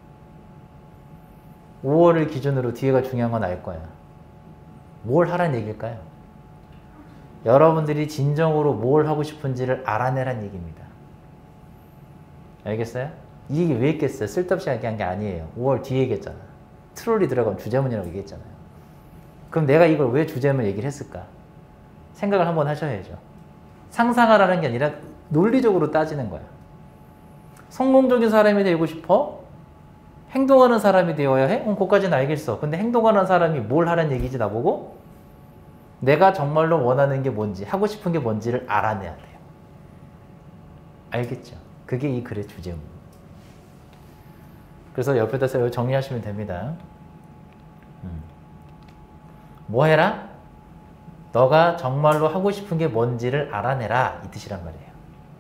5월을 기준으로 뒤에가 중요한 건 알 거야. 뭘 하라는 얘기일까요? 여러분들이 진정으로 뭘 하고 싶은지를 알아내란 얘기입니다. 알겠어요? 이 얘기 왜 했겠어요? 쓸데없이 얘기한 게 아니에요. 5월 뒤에 얘기했잖아. 트롤이 들어가면 주제문이라고 얘기했잖아요. 그럼 내가 이걸 왜 주제문 얘기를 했을까? 생각을 한번 하셔야죠. 상상하라는 게 아니라 논리적으로 따지는 거야. 성공적인 사람이 되고 싶어? 행동하는 사람이 되어야 해? 그거까지는 알겠어. 근데 행동하는 사람이 뭘 하라는 얘기지 나보고? 내가 정말로 원하는 게 뭔지, 하고 싶은 게 뭔지를 알아내야 돼요. 알겠죠? 그게 이 글의 주제문. 그래서 옆에다 정리하시면 됩니다. 뭐 해라? 너가 정말로 하고 싶은 게 뭔지를 알아내라 이 뜻이란 말이에요.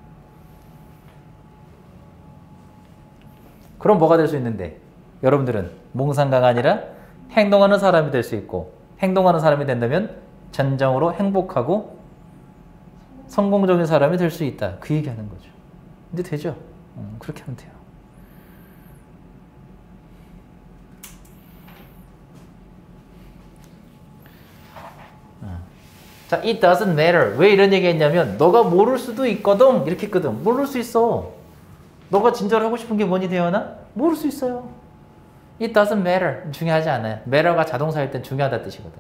그럼 뭐가 될 수 있는데? 여러분들은 몽상가가 아니라 행동하는 사람이 될 수 있고 행동하는 사람이 된다면 진정으로 행복하고 성공적인 사람이 될 수 있다. 그 얘기하는 거죠. 근데 되죠? 그렇게 하면 돼요. 자, it doesn't matter. 왜 이런 얘기 했냐면 너가 모를 수도 있거든. 이렇게 했거든. 모를 수 있어. 너가 진짜로 하고 싶은 게 뭐니 대현아? 모를 수 있어요. It doesn't matter. 중요하지 않아요. matter가 자동사일 땐 중요하다 뜻이거든.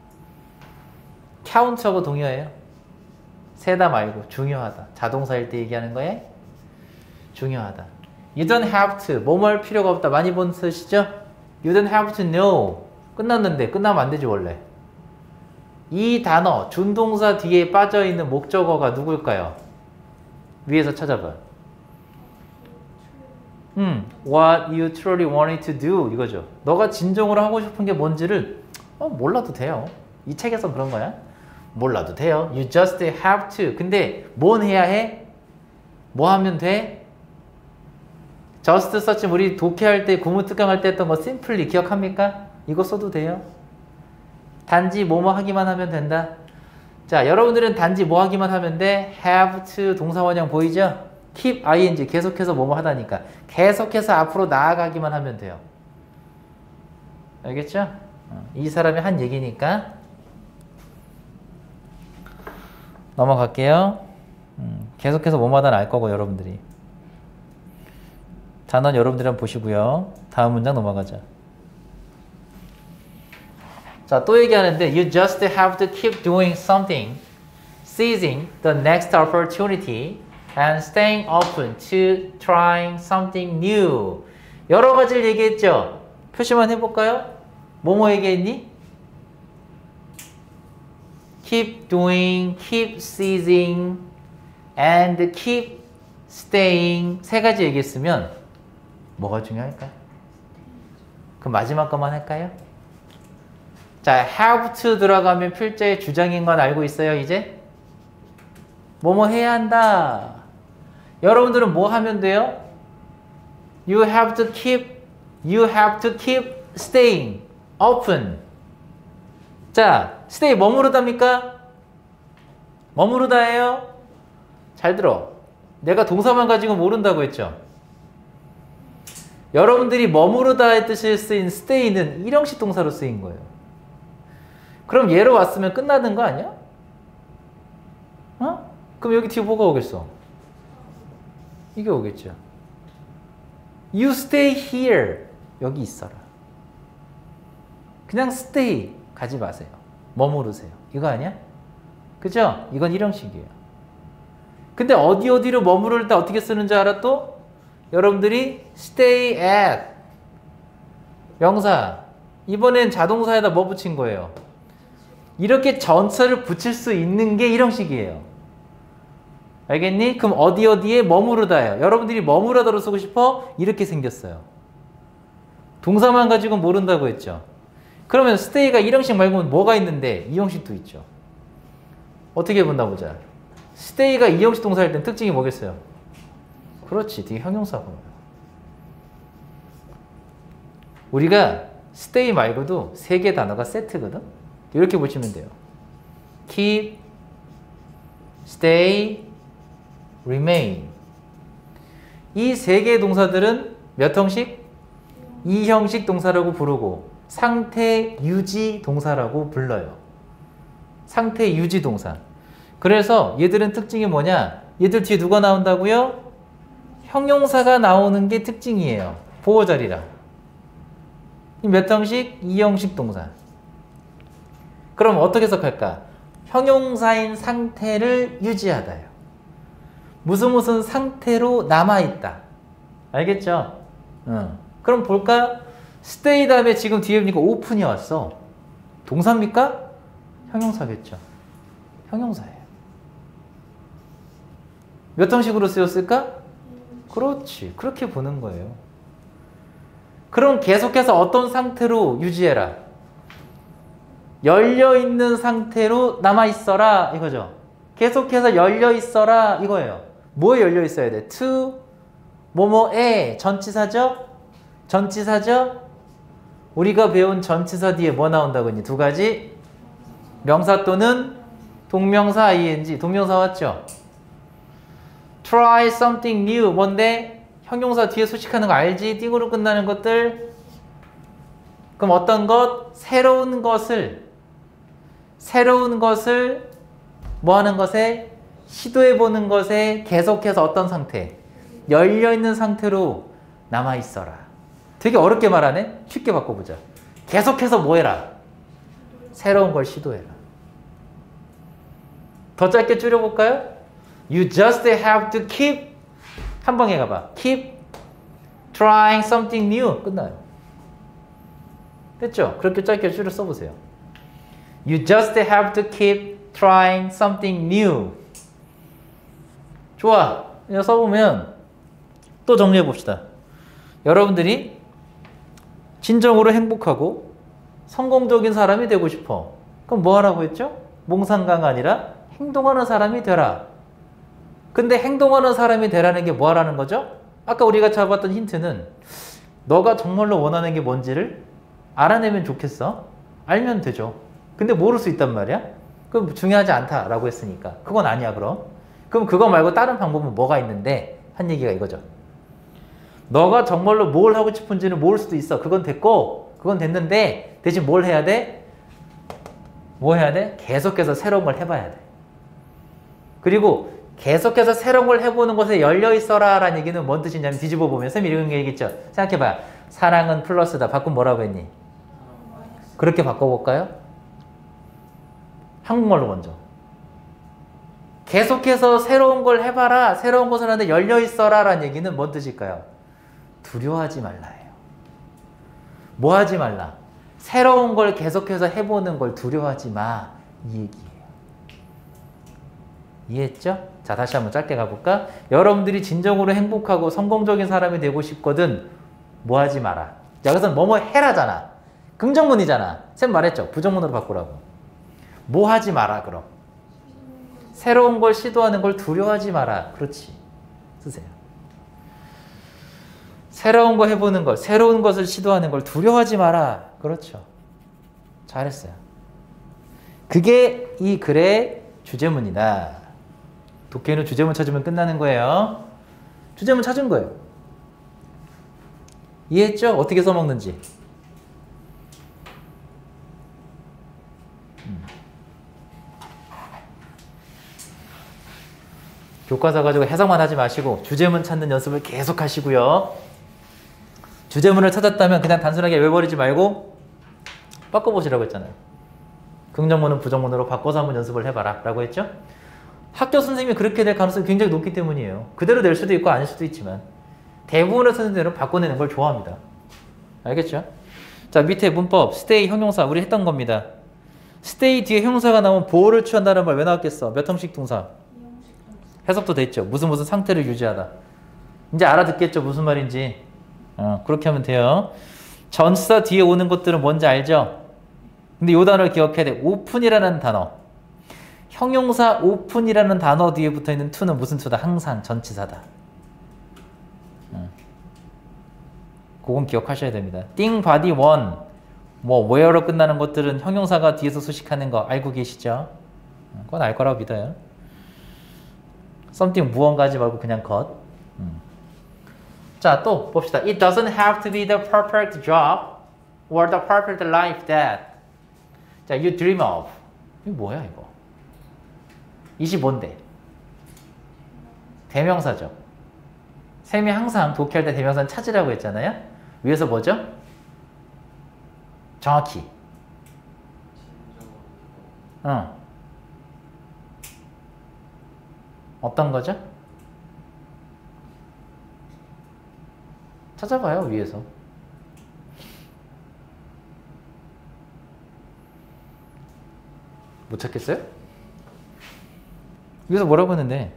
count하고 동의어예요. 세다 말고 중요하다. 자동사일 때 얘기하는 거에 중요하다. You don't have to. 뭐뭐 할 필요가 없다. 많이 본 뜻이죠? You don't have to know. 끝났는데 끝나면 안 되지 원래. 이 단어 준동사 뒤에 빠져있는 목적어가 누굴까요? 위에서 찾아봐. What you truly wanted to do 이거죠. 너가 진정으로 하고 싶은 게 뭔지를 몰라도 돼요. 이 책에서 그런 거야. 몰라도 돼요. You just have to. 근데 뭔 해야 해? 뭐 하면 돼? just such 우리 독해할 때 구문특강할 때 했던 거 simply 기억합니까? 이거 써도 돼요. 단지 뭐뭐 하기만 하면 된다. 자, 여러분들은 단지 뭐 하기만 하면 돼? have to 동사원형 보이죠? keep ing 계속해서 뭐뭐 하다니까 계속해서 앞으로 나아가기만 하면 돼요. 알겠죠? 이 사람이 한 얘기니까 넘어갈게요. 계속해서 뭐뭐 하다는 알 거고 여러분들이 단원 여러분들이 한번 보시고요. 다음 문장 넘어가자. 자, 또 얘기하는데 You just have to keep doing something, seizing the next opportunity and staying open to trying something new. 여러 가지를 얘기했죠? 표시만 해볼까요? 뭐뭐 얘기했니? Keep doing, keep seizing, and keep staying. 세 가지 얘기했으면 뭐가 중요할까요? 그럼 마지막 것만 할까요? 자, have to 들어가면 필자의 주장인 건 알고 있어요, 이제? 뭐뭐 해야 한다. 여러분들은 뭐 하면 돼요? You have to keep staying open. 자, stay 머무르답니까? 머무르다예요? 잘 들어. 내가 동사만 가지고 모른다고 했죠? 여러분들이 머무르다의 뜻을 쓰인 stay는 일형식 동사로 쓰인 거예요. 그럼 얘로 왔으면 끝나는 거 아니야? 그럼 여기 뒤에 뭐가 오겠어? 이게 오겠죠. You stay here. 여기 있어라. 그냥 stay 가지 마세요. 머무르세요. 이거 아니야? 그죠? 이건 일형식이에요. 근데 어디로 머무를 때 어떻게 쓰는 줄 알아 또? 여러분들이 stay at 명사 이번엔 자동사에다 뭐 붙인 거예요? 이렇게 전체를 붙일 수 있는 게 일형식이에요. 알겠니? 그럼 어디에 머무르다예요. 여러분들이 머무르다로 쓰고 싶어? 이렇게 생겼어요. 동사만 가지고 모른다고 했죠. 그러면 stay가 일형식 말고는 뭐가 있는데 이형식도 있죠. 어떻게 본다 보자. stay가 이형식 동사일 땐 특징이 뭐겠어요? 그렇지, 뒤에 형용사가 나와요. 우리가 stay 말고도 세 개 단어가 세트거든? 이렇게 보시면 돼요. keep, stay, remain. 이 세 개의 동사들은 몇 형식? 이형식 동사라고 부르고 상태 유지 동사라고 불러요. 상태 유지 동사. 그래서 얘들은 특징이 뭐냐? 얘들 뒤에 누가 나온다고요? 형용사가 나오는 게 특징이에요. 보호자리라. 이 몇 형식? 이형식 동사. 그럼 어떻게 해석할까? 형용사인 상태를 유지하다요. 무슨 상태로 남아있다. 알겠죠? 그럼 볼까? stay 다음에 지금 뒤에 보니까 open이 왔어. 동사입니까? 형용사겠죠. 형용사예요. 몇 형식으로 쓰였을까? 그렇지. 그렇게 보는 거예요. 그럼 계속해서 어떤 상태로 유지해라? 열려있는 상태로 남아있어라 이거죠. 계속해서 열려있어라 이거예요. 뭐에 열려있어야 돼? to 뭐뭐에 전치사죠? 전치사죠? 우리가 배운 전치사 뒤에 뭐 나온다고 했니? 두 가지? 명사 또는 동명사 ing. 동명사 왔죠? try something new. 뭔데? 형용사 뒤에 수식하는 거 알지? 띵으로 끝나는 것들. 그럼 어떤 것? 새로운 것을 뭐 하는 것에? 시도해보는 것에 계속해서 어떤 상태? 열려있는 상태로 남아있어라. 되게 어렵게 말하네? 쉽게 바꿔보자. 계속해서 뭐 해라? 새로운 걸 시도해라. 더 짧게 줄여볼까요? You just have to keep 한 방에 가봐. Keep trying something new. 끝나요. 됐죠? 그렇게 짧게 줄여 써보세요. You just have to keep trying something new. 좋아. 이거 써보면 또 정리해 봅시다. 여러분들이 진정으로 행복하고 성공적인 사람이 되고 싶어. 그럼 뭐 하라고 했죠? 몽상가가 아니라 행동하는 사람이 되라. 근데 행동하는 사람이 되라는 게 뭐 하라는 거죠? 아까 우리가 잡았던 힌트는 너가 정말로 원하는 게 뭔지를 알아내면 좋겠어. 알면 되죠. 근데 모를 수 있단 말이야? 그럼 중요하지 않다라고 했으니까. 그건 아니야 그럼. 그럼 그거 말고 다른 방법은 뭐가 있는데? 한 얘기가 이거죠. 너가 정말로 뭘 하고 싶은지는 모를 수도 있어. 그건 됐고, 그건 됐는데 대신 뭘 해야 돼? 뭐 해야 돼? 계속해서 새로운 걸 해봐야 돼. 그리고 계속해서 새로운 걸 해보는 것에 열려있어라 라는 얘기는 뭔 뜻이냐면 뒤집어 보면 쌤이 이런 게 얘기했죠. 생각해봐. 사랑은 플러스다. 바꾸면 뭐라고 했니? 그렇게 바꿔볼까요? 한국말로 먼저. 계속해서 새로운 걸 해봐라. 새로운 것을 하는데 열려있어라 라는 얘기는 뭔 뜻일까요? 두려워하지 말라예요. 뭐 하지 말라? 새로운 걸 계속해서 해보는 걸 두려워하지 마. 이 얘기예요. 이해했죠? 자, 다시 한번 짧게 가볼까? 여러분들이 진정으로 행복하고 성공적인 사람이 되고 싶거든 뭐 하지 마라. 자, 여기서는 뭐뭐 해라잖아. 긍정문이잖아. 쌤 말했죠? 부정문으로 바꾸라고. 뭐 하지 마라 그럼. 새로운 걸 시도하는 걸 두려워하지 마라. 그렇지. 쓰세요. 새로운 거 해보는 걸, 새로운 것을 시도하는 걸 두려워하지 마라. 그렇죠. 잘했어요. 그게 이 글의 주제문이다. 독해는 주제문 찾으면 끝나는 거예요. 주제문 찾은 거예요. 이해했죠? 어떻게 써먹는지. 교과서 가지고 해석만 하지 마시고 주제문 찾는 연습을 계속 하시고요. 주제문을 찾았다면 그냥 단순하게 외워버리지 말고 바꿔보시라고 했잖아요. 긍정문은 부정문으로 바꿔서 한번 연습을 해봐라 라고 했죠. 학교 선생님이 그렇게 될 가능성이 굉장히 높기 때문이에요. 그대로 낼 수도 있고 아닐 수도 있지만 대부분의 선생님들은 바꿔내는 걸 좋아합니다. 알겠죠? 자, 밑에 문법 stay 형용사 우리 했던 겁니다. stay 뒤에 형용사가 나오면 보호를 취한다는 말 왜 나왔겠어? 몇 형식 동사? 해석도 됐죠. 무슨 상태를 유지하다. 이제 알아듣겠죠. 무슨 말인지. 그렇게 하면 돼요. 전치사 뒤에 오는 것들은 뭔지 알죠? 근데 이 단어를 기억해야 돼. open이라는 단어. 형용사 open이라는 단어 뒤에 붙어있는 to는 무슨 to다? 항상 전치사다. 그건 기억하셔야 됩니다. think, body, one, 뭐 where로 끝나는 것들은 형용사가 뒤에서 수식하는 거 알고 계시죠? 그건 알 거라고 믿어요. something 무언가 하지 말고 그냥 것. 자, 또 봅시다. It doesn't have to be the perfect job or the perfect life that 자, you dream of. 이거 뭐야 이거? 이시 뭔데? 대명사죠. 쌤이 항상 독해할 때 대명사는 찾으라고 했잖아요. 위에서 뭐죠? 정확히. 어떤 거죠? 찾아봐요, 위에서. 못 찾겠어요? 위에서 뭐라고 했는데?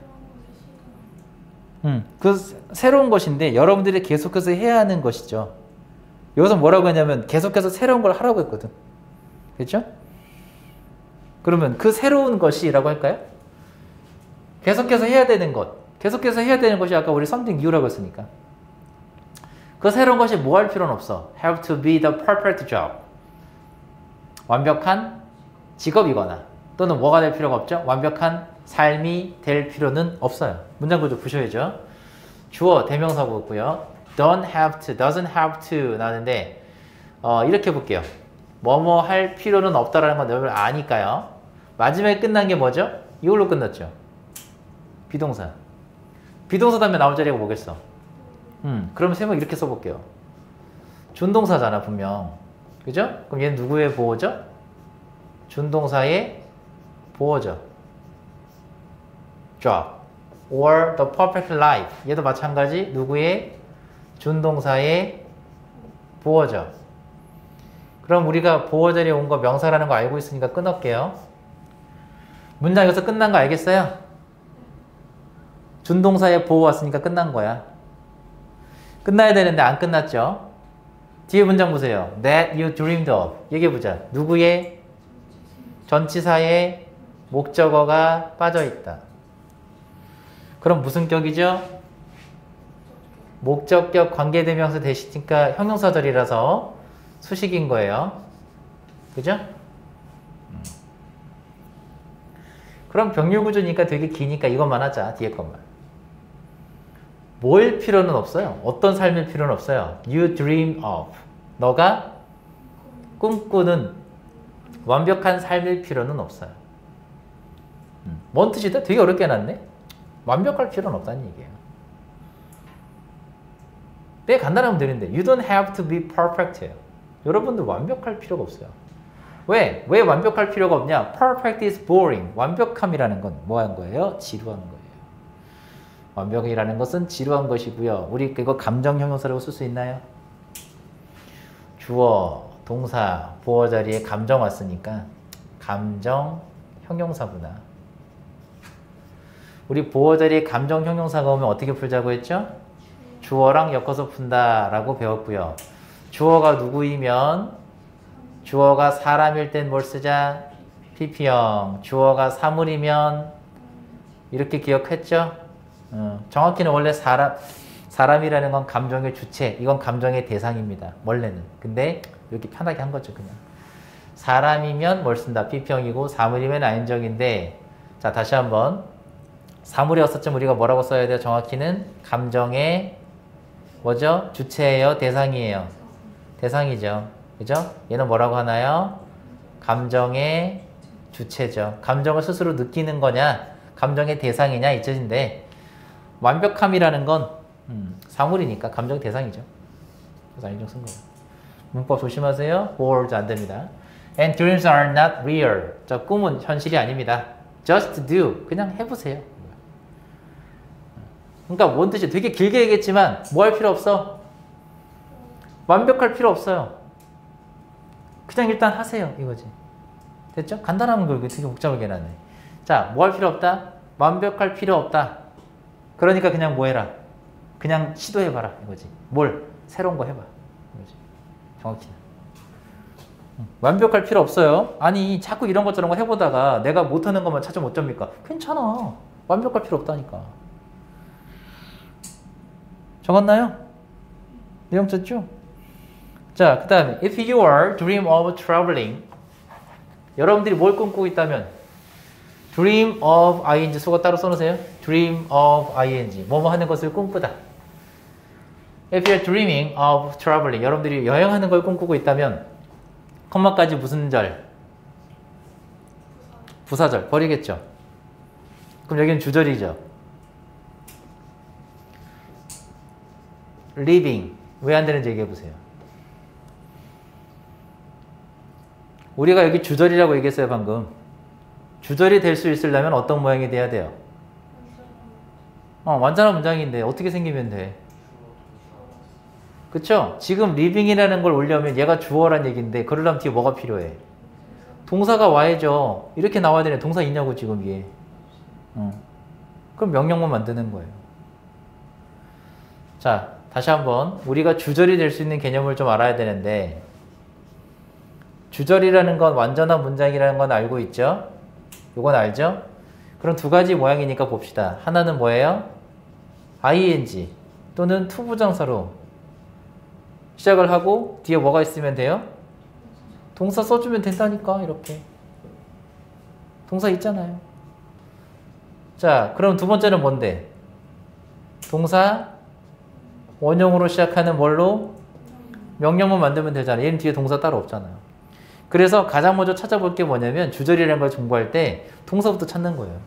그 새로운 것인데 여러분들이 계속해서 해야 하는 것이죠. 여기서 뭐라고 했냐면 계속해서 새로운 걸 하라고 했거든. 그렇죠? 그러면 그 새로운 것이라고 할까요? 계속해서 해야 되는 것. 계속해서 해야 되는 것이 아까 우리 something new라고 했으니까. 그 새로운 것이 뭐 할 필요는 없어. Have to be the perfect job. 완벽한 직업이거나 또는 뭐가 될 필요가 없죠? 완벽한 삶이 될 필요는 없어요. 문장 구조 보셔야죠. 주어 대명사고고요. don't have to, doesn't have to 나는데 이렇게 볼게요. 뭐뭐 할 필요는 없다라는 건 여러분 아니까요. 마지막에 끝난 게 뭐죠? 이걸로 끝났죠. 비동사. 비동사 다음에 나올 자리가 뭐겠어? 그럼 세모 이렇게 써볼게요. 준동사잖아 분명. 그죠? 그럼 얘는 누구의 보어죠? 준동사의 보어죠. job or the perfect life. 얘도 마찬가지 누구의 준동사의 보어죠. 그럼 우리가 보어 자리에 온 거 명사라는 거 알고 있으니까 끊을게요. 문장 여기서 끝난 거 알겠어요? 준동사의 보어 왔으니까 끝난 거야. 끝나야 되는데 안 끝났죠? 뒤에 문장 보세요. That you dreamed of. 얘기해보자. 누구의 전치사의 목적어가 빠져있다. 그럼 무슨 격이죠? 목적격 관계대명사 대시니까 형용사절이라서 수식인 거예요. 그죠? 그럼 병렬구조니까 되게 기니까 이것만 하자. 뒤에 것만. 뭘 필요는 없어요. 어떤 삶일 필요는 없어요. You dream of. 너가 꿈꾸는 완벽한 삶일 필요는 없어요. 뭔 뜻이다? 되게 어렵게 해놨네. 완벽할 필요는 없다는 얘기예요. 되게 간단하면 되는데 You don't have to be perfect 예요. 여러분들 완벽할 필요가 없어요. 왜? 왜 완벽할 필요가 없냐? Perfect is boring. 완벽함이라는 건 뭐 하는 거예요? 지루한 거예요. 완벽이라는 것은 지루한 것이고요. 우리 이거 감정 형용사라고 쓸 수 있나요? 주어, 동사, 보어 자리에 감정 왔으니까 감정 형용사구나. 우리 보어 자리에 감정 형용사가 오면 어떻게 풀자고 했죠? 주어랑 엮어서 푼다라고 배웠고요. 주어가 누구이면 주어가 사람일 땐 뭘 쓰자? PP형. 주어가 사물이면 이렇게 기억했죠? 정확히는 원래 사람이라는 건 감정의 주체, 이건 감정의 대상입니다. 원래는. 근데 이렇게 편하게 한 거죠, 그냥. 사람이면 뭘 쓴다? PP형이고 사물이면 아인적인데 자, 다시 한번 사물이었었죠. 우리가 뭐라고 써야 돼요? 정확히는 감정의 뭐죠? 주체예요? 대상이에요? 대상이죠. 그죠? 얘는 뭐라고 하나요? 감정의 주체죠. 감정을 스스로 느끼는 거냐? 감정의 대상이냐? 이 뜻인데 완벽함이라는 건 사물이니까 감정 대상이죠. 그래서 인정 쓴 거예요. 문법 조심하세요. words 안 됩니다. And dreams are not real. 자, 꿈은 현실이 아닙니다. Just do. 그냥 해보세요. 그러니까 뭔 뜻이 되게 길게 얘기했지만 뭐 할 필요 없어? 완벽할 필요 없어요. 그냥 일단 하세요. 이거지. 됐죠? 간단한 걸 되게 복잡하게 해놨네. 자, 뭐 할 필요 없다? 완벽할 필요 없다. 그러니까 그냥 뭐 해라? 그냥 시도해봐라. 이거지. 뭘? 새로운 거 해봐. 이거지. 정확히. 완벽할 필요 없어요. 아니, 자꾸 이런 것 저런 거 해보다가 내가 못하는 것만 찾으면 어쩝니까? 괜찮아. 완벽할 필요 없다니까. 적었나요? 내용 썼죠? 자, 그 다음에 If you are dream of traveling 여러분들이 뭘 꿈꾸고 있다면 dream of ing 수거 따로 써놓으세요. dream of ing 뭐뭐 하는 것을 꿈꾸다. If you're dreaming of traveling 여러분들이 여행하는 걸 꿈꾸고 있다면 컴마까지 무슨 절? 부사절 버리겠죠. 그럼 여기는 주절이죠. living 왜 안 되는지 얘기해 보세요. 우리가 여기 주절이라고 얘기했어요 방금. 주절이 될 수 있으려면 어떤 모양이 돼야 돼요? 완전한 문장인데 어떻게 생기면 돼? 그쵸? 지금 living이라는 걸 올려면 얘가 주어란 얘기인데 그러려면 뒤에 뭐가 필요해? 동사가 와야죠. 이렇게 나와야 되네. 동사 있냐고 지금 위에. 그럼 명령만 만드는 거예요. 자, 다시 한번 우리가 주절이 될 수 있는 개념을 좀 알아야 되는데 주절이라는 건 완전한 문장이라는 건 알고 있죠? 이건 알죠? 그럼 두 가지 모양이니까 봅시다. 하나는 뭐예요? ing 또는 투부정사로 시작을 하고 뒤에 뭐가 있으면 돼요? 동사 써주면 된다니까 이렇게. 동사 있잖아요. 자, 그럼 두 번째는 뭔데? 동사 원형으로 시작하는 뭘로? 명령문 만들면 되잖아. 얘는 뒤에 동사 따로 없잖아요. 그래서 가장 먼저 찾아볼 게 뭐냐면 주절이라는 걸 공부할 때 동사부터 찾는 거예요.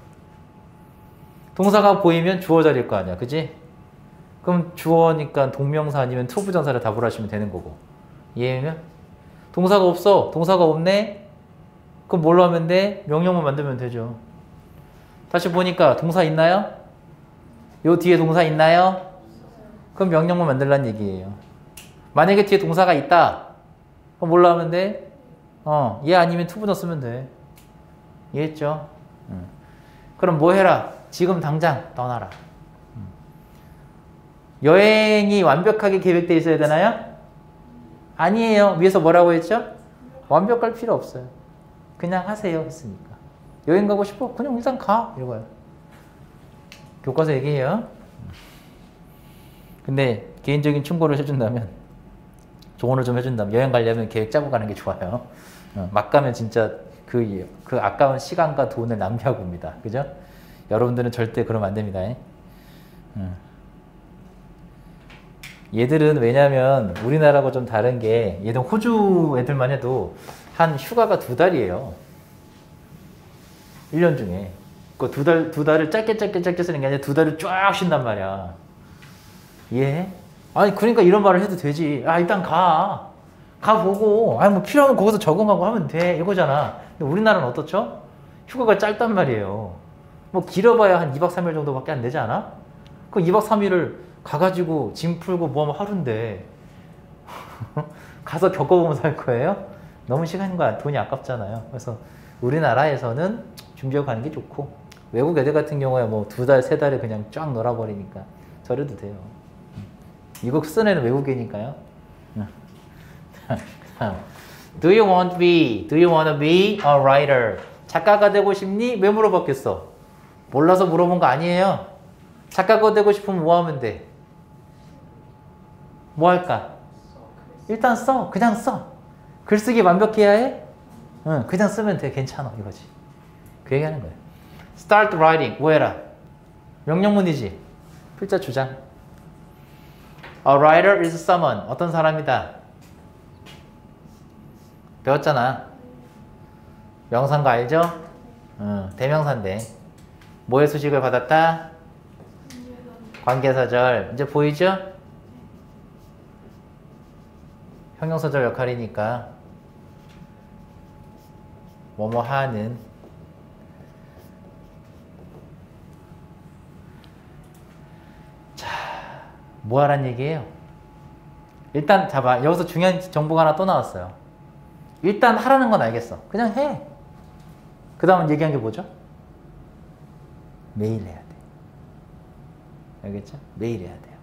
동사가 보이면 주어 자리일 거 아니야. 그지? 그럼 주어니까 동명사 아니면 투부정사를 답을 하시면 되는 거고. 이해해요? 동사가 없어. 동사가 없네? 그럼 뭘로 하면 돼? 명령문 만들면 되죠. 다시 보니까 동사 있나요? 요 뒤에 동사 있나요? 그럼 명령문 만들라는 얘기예요. 만약에 뒤에 동사가 있다. 그럼 뭘로 하면 돼? 얘 아니면 투부정 쓰면 돼. 이해했죠? 그럼 뭐 해라? 지금 당장 떠나라. 여행이 완벽하게 계획되어 있어야 되나요? 아니에요. 위에서 뭐라고 했죠? 완벽할 필요 없어요. 그냥 하세요 했으니까. 여행 가고 싶어? 그냥 일단 가. 이거예요. 교과서 얘기해요. 근데 개인적인 충고를 해준다면, 조언을 좀 해준다면 여행 가려면 계획 짜고 가는 게 좋아요. 막 가면 진짜 그 아까운 시간과 돈을 낭비하고 옵니다. 그죠? 여러분들은 절대 그러면 안 됩니다. 얘들은 왜냐면 우리나라하고 좀 다른 게, 얘들 호주 애들만 해도 한 휴가가 2달이에요. 1년 중에. 그 두 달을 짧게 쓰는 게 아니라 2달을 쫙 쉰단 말이야. 이해해? 아니, 그러니까 이런 말을 해도 되지. 일단 가보고, 뭐 필요하면 거기서 적응하고 하면 돼. 이거잖아. 근데 우리나라는 어떻죠? 휴가가 짧단 말이에요. 뭐 길어봐야 한 2박 3일 정도밖에 안 되지 않아? 그 2박 3일을 가가지고 짐 풀고 뭐하면 하루인데 가서 겪어보면서 할 거예요? 너무 시간과 돈이 아깝잖아요. 그래서 우리나라에서는 준비하고 가는 게 좋고, 외국 애들 같은 경우에 뭐 2달, 3달에 그냥 쫙 놀아버리니까 저래도 돼요. 이거 쓴 애는 외국이니까요. Do you want to be a writer? 작가가 되고 싶니? 왜 물어봤겠어? 몰라서 물어본 거 아니에요. 작가가 되고 싶으면 뭐 하면 돼? 뭐 할까? 일단 써. 그냥 써. 글쓰기 완벽해야 해? 응, 그냥 쓰면 돼. 괜찮아. 이거지. 그 얘기하는 거예요. Start writing. 뭐 해라? 명령문이지. 필자 주장. A writer is someone. 어떤 사람이다. 배웠잖아. 명사인 거 알죠? 대명사인데. 뭐의 수식을 받았다? 관계사절. 이제 보이죠? 형용사절 역할이니까 뭐뭐 하는. 자, 뭐 하란 얘기예요? 일단 잡아. 여기서 중요한 정보가 하나 또 나왔어요. 일단 하라는 건 알겠어. 그냥 해. 그 다음은 얘기한 게 뭐죠? 매일 해야 돼. 알겠죠? 매일 해야 돼요.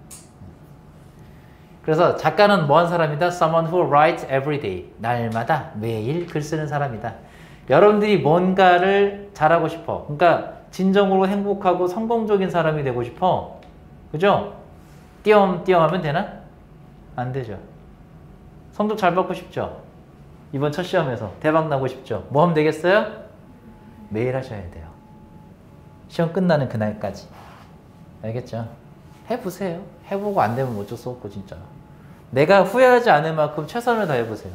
그래서 작가는 뭐한 사람이다? Someone who writes every day. 날마다 매일 글 쓰는 사람이다. 여러분들이 뭔가를 잘하고 싶어. 그러니까 진정으로 행복하고 성공적인 사람이 되고 싶어. 그죠? 띄엄띄엄 하면 되나? 안 되죠. 성적 잘 받고 싶죠? 이번 첫 시험에서 대박 나고 싶죠? 뭐 하면 되겠어요? 매일 하셔야 돼요. 시험 끝나는 그날까지. 알겠죠? 해보세요. 해보고 안 되면 어쩔 수 없고 진짜. 내가 후회하지 않을 만큼 최선을 다해보세요.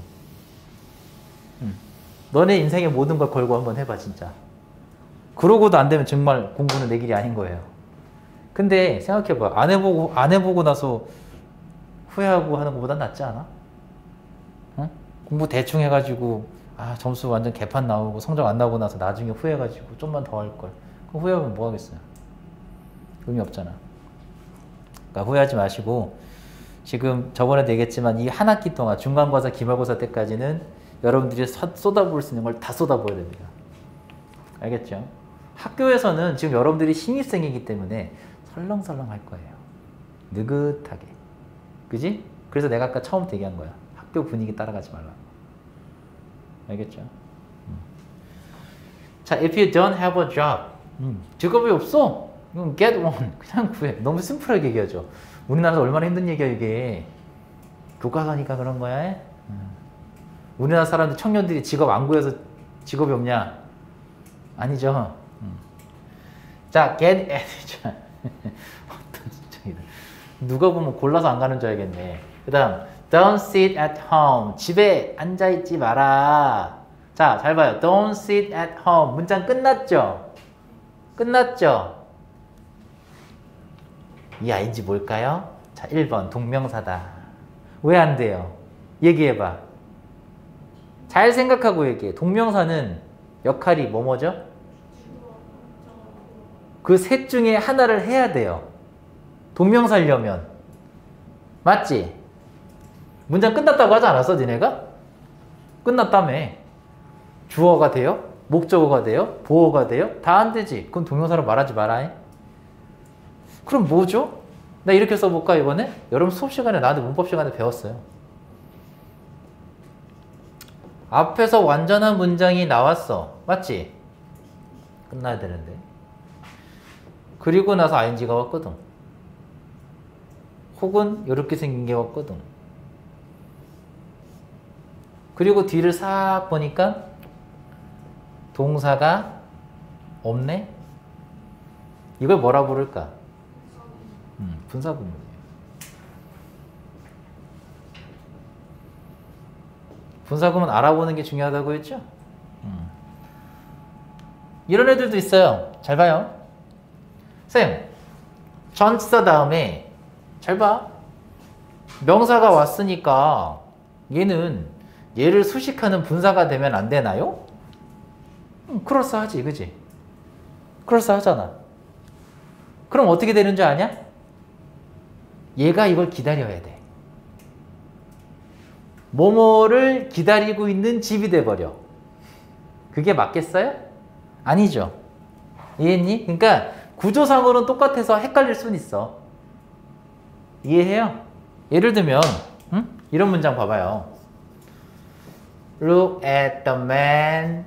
너네 인생의 모든 걸 걸고 한번 해봐 진짜. 그러고도 안 되면 정말 공부는 내 길이 아닌 거예요. 근데 생각해봐. 안 해보고 나서 후회하고 하는 것보다 낫지 않아? 응? 공부 대충 해가지고 점수 완전 개판 나오고 성적 안 나오고 나서 나중에 후회해가지고 좀만 더 할걸. 그럼 후회하면 뭐 하겠어요? 의미 없잖아. 그러니까 후회하지 마시고, 지금 저번에도 얘기했지만 이 한 학기 동안 중간고사, 기말고사 때까지는 여러분들이 쏟아부을 수 있는 걸 다 쏟아부어야 됩니다. 알겠죠? 학교에서는 지금 여러분들이 신입생이기 때문에 설렁설렁 할 거예요. 느긋하게. 그지? 그래서 내가 아까 처음부터 얘기한 거야. 학교 분위기 따라가지 말라고. 알겠죠? 자, if you don't have a job. 직업이 없어. get one. 그냥 구해. 너무 심플하게 얘기하죠. 우리나라에서 얼마나 힘든 얘기야 이게. 교과서니까 그런 거야. 우리나라 사람들, 청년들이 직업 안 구해서 직업이 없냐? 아니죠. 자, get at. 어떤 진짜 누가 보면 골라서 안 가는 줄 알겠네. 그 다음, don't sit at home. 집에 앉아있지 마라. 자, 잘 봐요. don't sit at home. 문장 끝났죠? 끝났죠? 이 ING 뭘까요? 자, 1번 동명사다. 왜 안 돼요? 얘기해봐. 잘 생각하고 얘기해. 동명사는 역할이 뭐죠? 그 셋 중에 하나를 해야 돼요. 동명사려면. 맞지? 문장 끝났다고 하지 않았어, 니네가? 끝났다며. 주어가 돼요? 목적어가 돼요? 보어가 돼요? 다 안 되지. 그럼 동명사로 말하지 마라. 그럼 뭐죠? 나 이렇게 써볼까, 이번에? 여러분 수업 시간에 나한테 문법 시간에 배웠어요. 앞에서 완전한 문장이 나왔어. 맞지? 끝나야 되는데. 그리고 나서 ing가 왔거든. 혹은 이렇게 생긴 게 왔거든. 그리고 뒤를 싹 보니까 동사가 없네? 이걸 뭐라 부를까? 분사구문이에요. 분사구문 알아보는 게 중요하다고 했죠? 이런 애들도 있어요. 잘 봐요. 쌤, 전치사 다음에 잘 봐. 명사가 왔으니까 얘는 얘를 수식하는 분사가 되면 안 되나요? 그럴싸하지, 그지? 그럴싸하잖아. 그럼 어떻게 되는 줄 아냐? 얘가 이걸 기다려야 돼. 뭐뭐를 기다리고 있는 집이 돼버려. 그게 맞겠어요? 아니죠. 이해했니? 그러니까 구조상으로는 똑같아서 헷갈릴 수는 있어. 이해해요? 예를 들면 이런 문장 봐봐요. Look at the man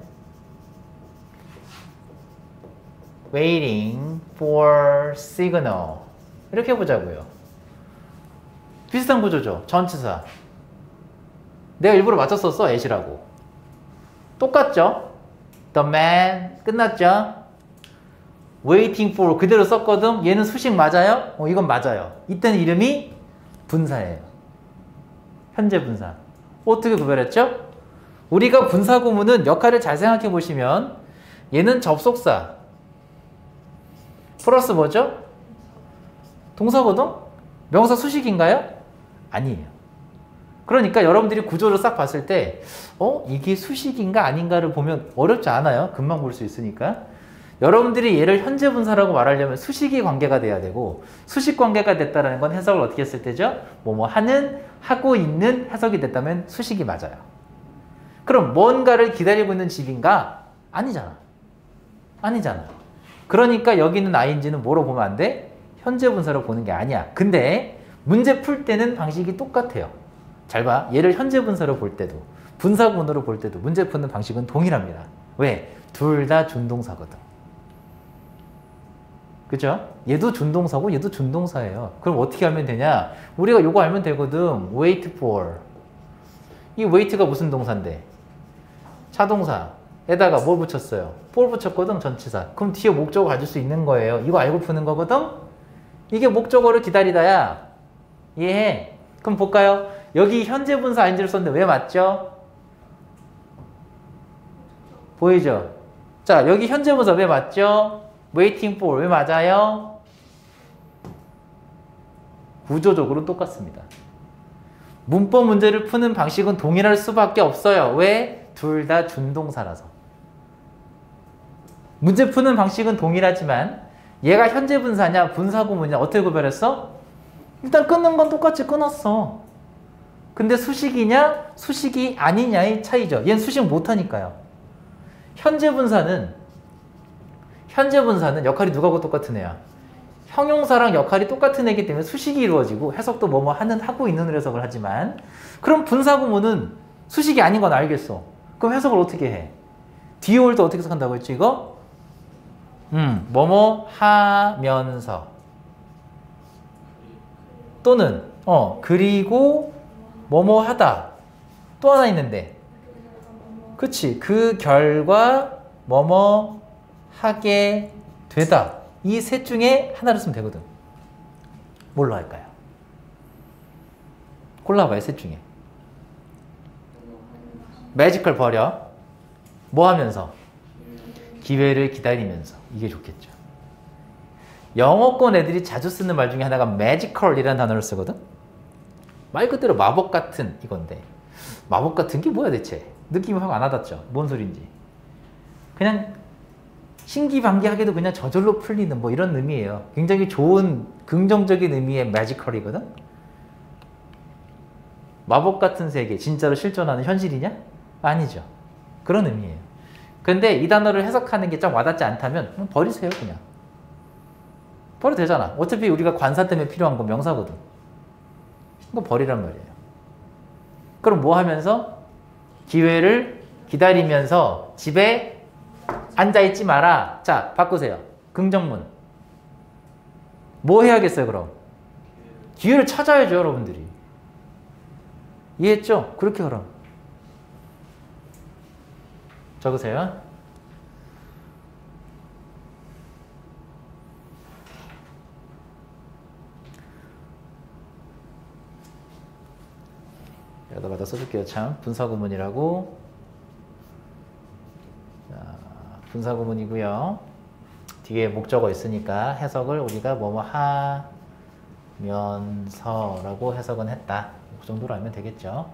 waiting for signal. 이렇게 해보자고요. 비슷한 구조죠. 전치사. 내가 일부러 맞췄었어. at이라고. 똑같죠? The man 끝났죠? waiting for 그대로 썼거든. 얘는 수식 맞아요? 이건 맞아요. 이때는 이름이 분사예요. 현재 분사. 어떻게 구별했죠? 우리가 분사 구문은 역할을 잘 생각해 보시면 얘는 접속사 플러스 뭐죠? 동사거든? 명사 수식인가요? 아니에요. 그러니까 여러분들이 구조를 싹 봤을 때 이게 수식인가 아닌가를 보면 어렵지 않아요. 금방 볼 수 있으니까. 여러분들이 얘를 현재 분사라고 말하려면 수식이 관계가 돼야 되고 수식 관계가 됐다는 건 해석을 어떻게 했을 때죠? 뭐뭐 하는, 하고 있는 해석이 됐다면 수식이 맞아요. 그럼 뭔가를 기다리고 있는 집인가? 아니잖아. 아니잖아. 그러니까 여기 있는 ing는 뭐로 보면 안 돼? 현재 분사로 보는 게 아니야. 근데 문제 풀 때는 방식이 똑같아요. 잘 봐. 얘를 현재 분사로 볼 때도 분사구문으로 볼 때도 문제 푸는 방식은 동일합니다. 왜? 둘 다 준동사거든. 그죠? 얘도 준동사고 얘도 준동사예요. 그럼 어떻게 하면 되냐? 우리가 요거 알면 되거든. wait for. 이 wait가 무슨 동사인데? 차동사에다가 뭘 붙였어요? for 붙였거든, 전치사. 그럼 뒤에 목적어 가질 수 있는 거예요. 이거 알고 푸는 거거든? 이게 목적어를 기다리다야. 이해해? 그럼 볼까요? 여기 현재 분사 ing를 썼는데 왜 맞죠? 보이죠? 자, 여기 현재 분사 왜 맞죠? waiting for 왜 맞아요? 구조적으로 똑같습니다. 문법 문제를 푸는 방식은 동일할 수밖에 없어요. 왜? 둘 다 준동사라서. 문제 푸는 방식은 동일하지만 얘가 현재 분사냐 분사구문이냐 어떻게 구별했어? 일단 끊는 건 똑같이 끊었어. 근데 수식이냐 수식이 아니냐의 차이죠. 얘는 수식 못하니까요. 현재 분사는 역할이 누가하고 똑같은 애야? 형용사랑 역할이 똑같은 애기 때문에 수식이 이루어지고 해석도 뭐뭐 하는 하고 있는 해석을 하지만 그럼 분사구문은 수식이 아닌 건 알겠어. 그럼 해석을 어떻게 해? 뒤에 올 때 어떻게 해석한다고 했지 이거? 뭐뭐 하면서 또는 그리고 뭐뭐 하다 또 하나 있는데 그치 그 결과 뭐뭐 하게 되다. 이 셋 중에 하나를 쓰면 되거든. 뭘로 할까요? 골라봐요, 셋 중에. 매지컬 버려. 뭐 하면서? 기회를 기다리면서. 이게 좋겠죠. 영어권 애들이 자주 쓰는 말 중에 하나가 magical이라는 단어를 쓰거든. 말 그대로 마법 같은 이건데, 마법 같은 게 뭐야 대체? 느낌이 확 안 와닿죠? 뭔 소린지. 그냥 신기반기하게도 그냥 저절로 풀리는 뭐 이런 의미예요. 굉장히 좋은 긍정적인 의미의 magical이거든. 마법 같은 세계, 진짜로 실존하는 현실이냐? 아니죠. 그런 의미예요. 근데 이 단어를 해석하는 게 좀 와닿지 않다면 버리세요, 그냥. 버려도 되잖아. 어차피 우리가 관사 때문에 필요한 건 명사거든. 이거 버리란 말이에요. 그럼 뭐 하면서? 기회를 기다리면서 집에 앉아있지 마라. 자, 바꾸세요. 긍정문. 뭐 해야겠어요, 그럼? 기회를 찾아야죠, 여러분들이. 이해했죠? 그렇게 그럼. 적으세요. 여기다가 써줄게요. 참 분사구문이라고. 자, 분사구문이고요. 뒤에 목적어 있으니까 해석을 우리가 뭐뭐 하면서라고 해석은 했다. 그 정도로 알면 되겠죠.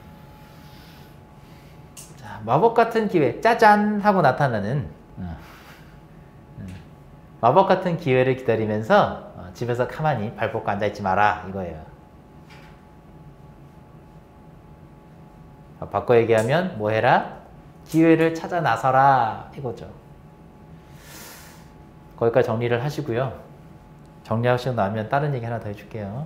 자, 마법 같은 기회, 짜잔 하고 나타나는 마법 같은 기회를 기다리면서 집에서 가만히 발 뻗고 앉아있지 마라 이거예요. 바꿔 얘기하면 뭐 해라? 기회를 찾아 나서라 이거죠. 거기까지 정리를 하시고요. 정리하시고 나면 다른 얘기 하나 더 해줄게요.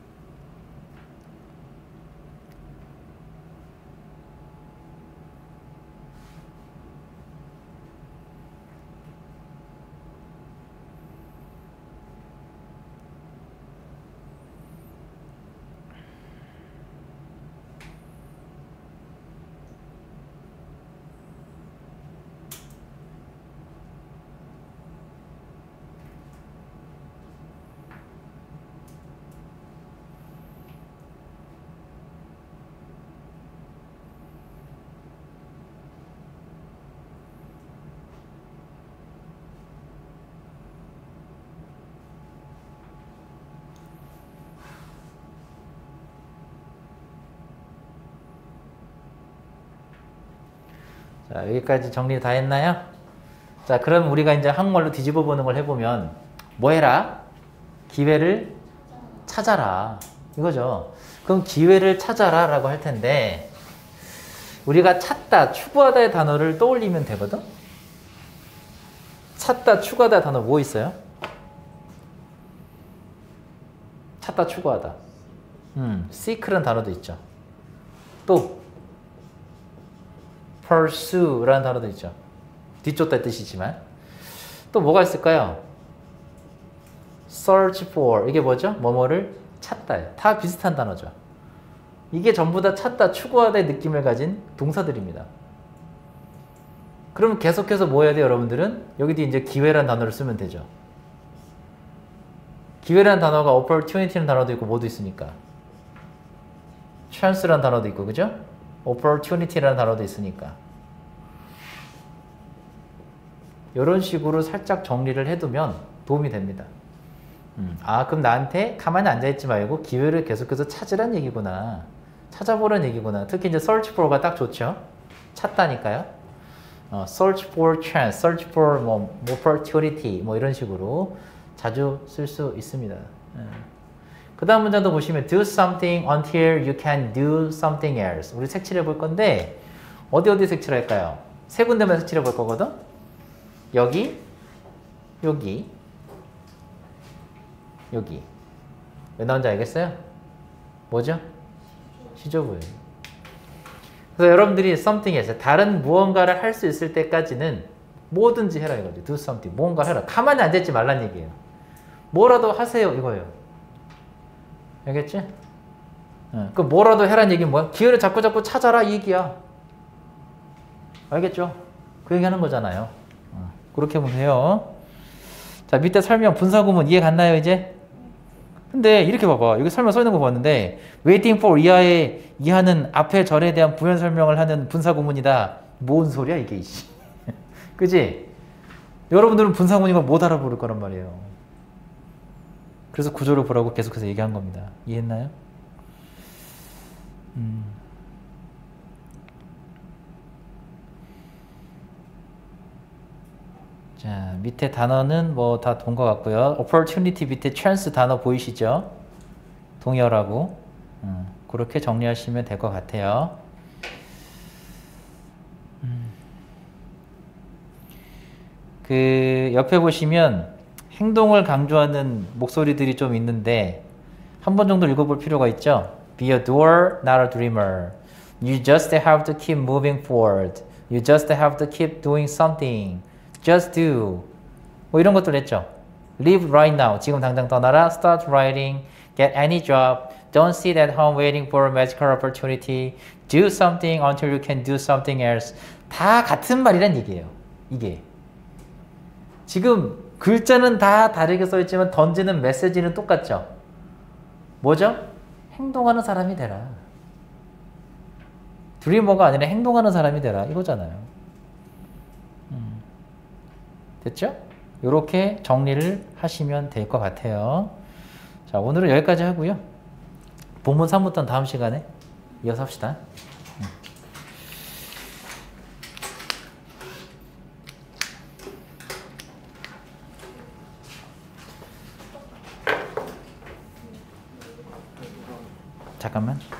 자, 여기까지 정리 다 했나요? 자, 그럼 우리가 이제 한국말로 뒤집어 보는 걸 해보면 뭐 해라? 기회를 찾아라. 이거죠. 그럼 기회를 찾아라 라고 할 텐데 우리가 찾다, 추구하다의 단어를 떠올리면 되거든? 찾다, 추구하다 단어 뭐 있어요? 찾다, 추구하다. seek라는 단어도 있죠. 또 pursue라는 단어도 있죠. 뒤쫓다 뜻이지만. 또 뭐가 있을까요? search for. 이게 뭐죠? 뭐뭐를 찾다. 다 비슷한 단어죠. 이게 전부 다 찾다, 추구하다의 느낌을 가진 동사들입니다. 그럼 계속해서 뭐 해야 돼요, 여러분들은? 여기도 이제 기회라는 단어를 쓰면 되죠. 기회라는 단어가 opportunity라는 단어도 있고 뭐도 있으니까. chance라는 단어도 있고, 그죠? opportunity라는 단어도 있으니까. 이런 식으로 살짝 정리를 해두면 도움이 됩니다. 아, 그럼 나한테 가만히 앉아있지 말고 기회를 계속해서 찾으란 얘기구나. 찾아보란 얘기구나. 특히 이제 search for가 딱 좋죠. 찾다니까요. search for chance, search for 뭐 opportunity 뭐 이런 식으로 자주 쓸 수 있습니다. 그 다음 문장도 보시면 do something until you can do something else. 우리 색칠해 볼 건데 어디 색칠할까요? 세 군데만 색칠해 볼 거거든. 여기, 여기, 여기. 왜 나온지 알겠어요? 뭐죠? 시조부예요. 그래서 여러분들이 something else, 다른 무언가를 할 수 있을 때까지는 뭐든지 해라 이거죠. do something, 무언가 해라. 가만히 앉아있지 말란 얘기예요. 뭐라도 하세요 이거예요. 알겠지? 그 뭐라도 해란 얘기는 뭐야? 기회를 자꾸 찾아라 이 얘기야. 알겠죠? 그 얘기 하는 거잖아요. 그렇게 하면 돼요. 자, 밑에 설명 분사구문 이해 갔나요, 이제? 근데 이렇게 봐봐. 여기 설명 써 있는 거 봤는데 waiting for 이하는 앞에 절에 대한 부연 설명을 하는 분사구문이다. 뭔 소리야 이게 이씨. 그지? 여러분들은 분사구문인 걸 못 알아보를 거란 말이에요. 그래서 구조를 보라고 계속해서 얘기한 겁니다. 이해했나요? 자, 밑에 단어는 뭐 다 돈 것 같고요. opportunity 밑에 chance 단어 보이시죠? 동의어라고. 그렇게 정리하시면 될 것 같아요. 그 옆에 보시면 행동을 강조하는 목소리들이 좀 있는데 한 번 정도 읽어볼 필요가 있죠. Be a doer, not a dreamer. You just have to keep moving forward. You just have to keep doing something. Just do. 뭐 이런 것들 했죠. Live right now. 지금 당장 떠나라. Start writing. Get any job. Don't sit at home waiting for a magical opportunity. Do something until you can do something else. 다 같은 말이란 얘기예요. 이게. 지금 글자는 다 다르게 써있지만 던지는 메시지는 똑같죠. 뭐죠? 행동하는 사람이 되라. 드리머가 아니라 행동하는 사람이 되라. 이거잖아요. 됐죠? 이렇게 정리를 하시면 될 것 같아요. 자, 오늘은 여기까지 하고요. 본문 3부터는 다음 시간에 이어서 합시다. 잠깐만.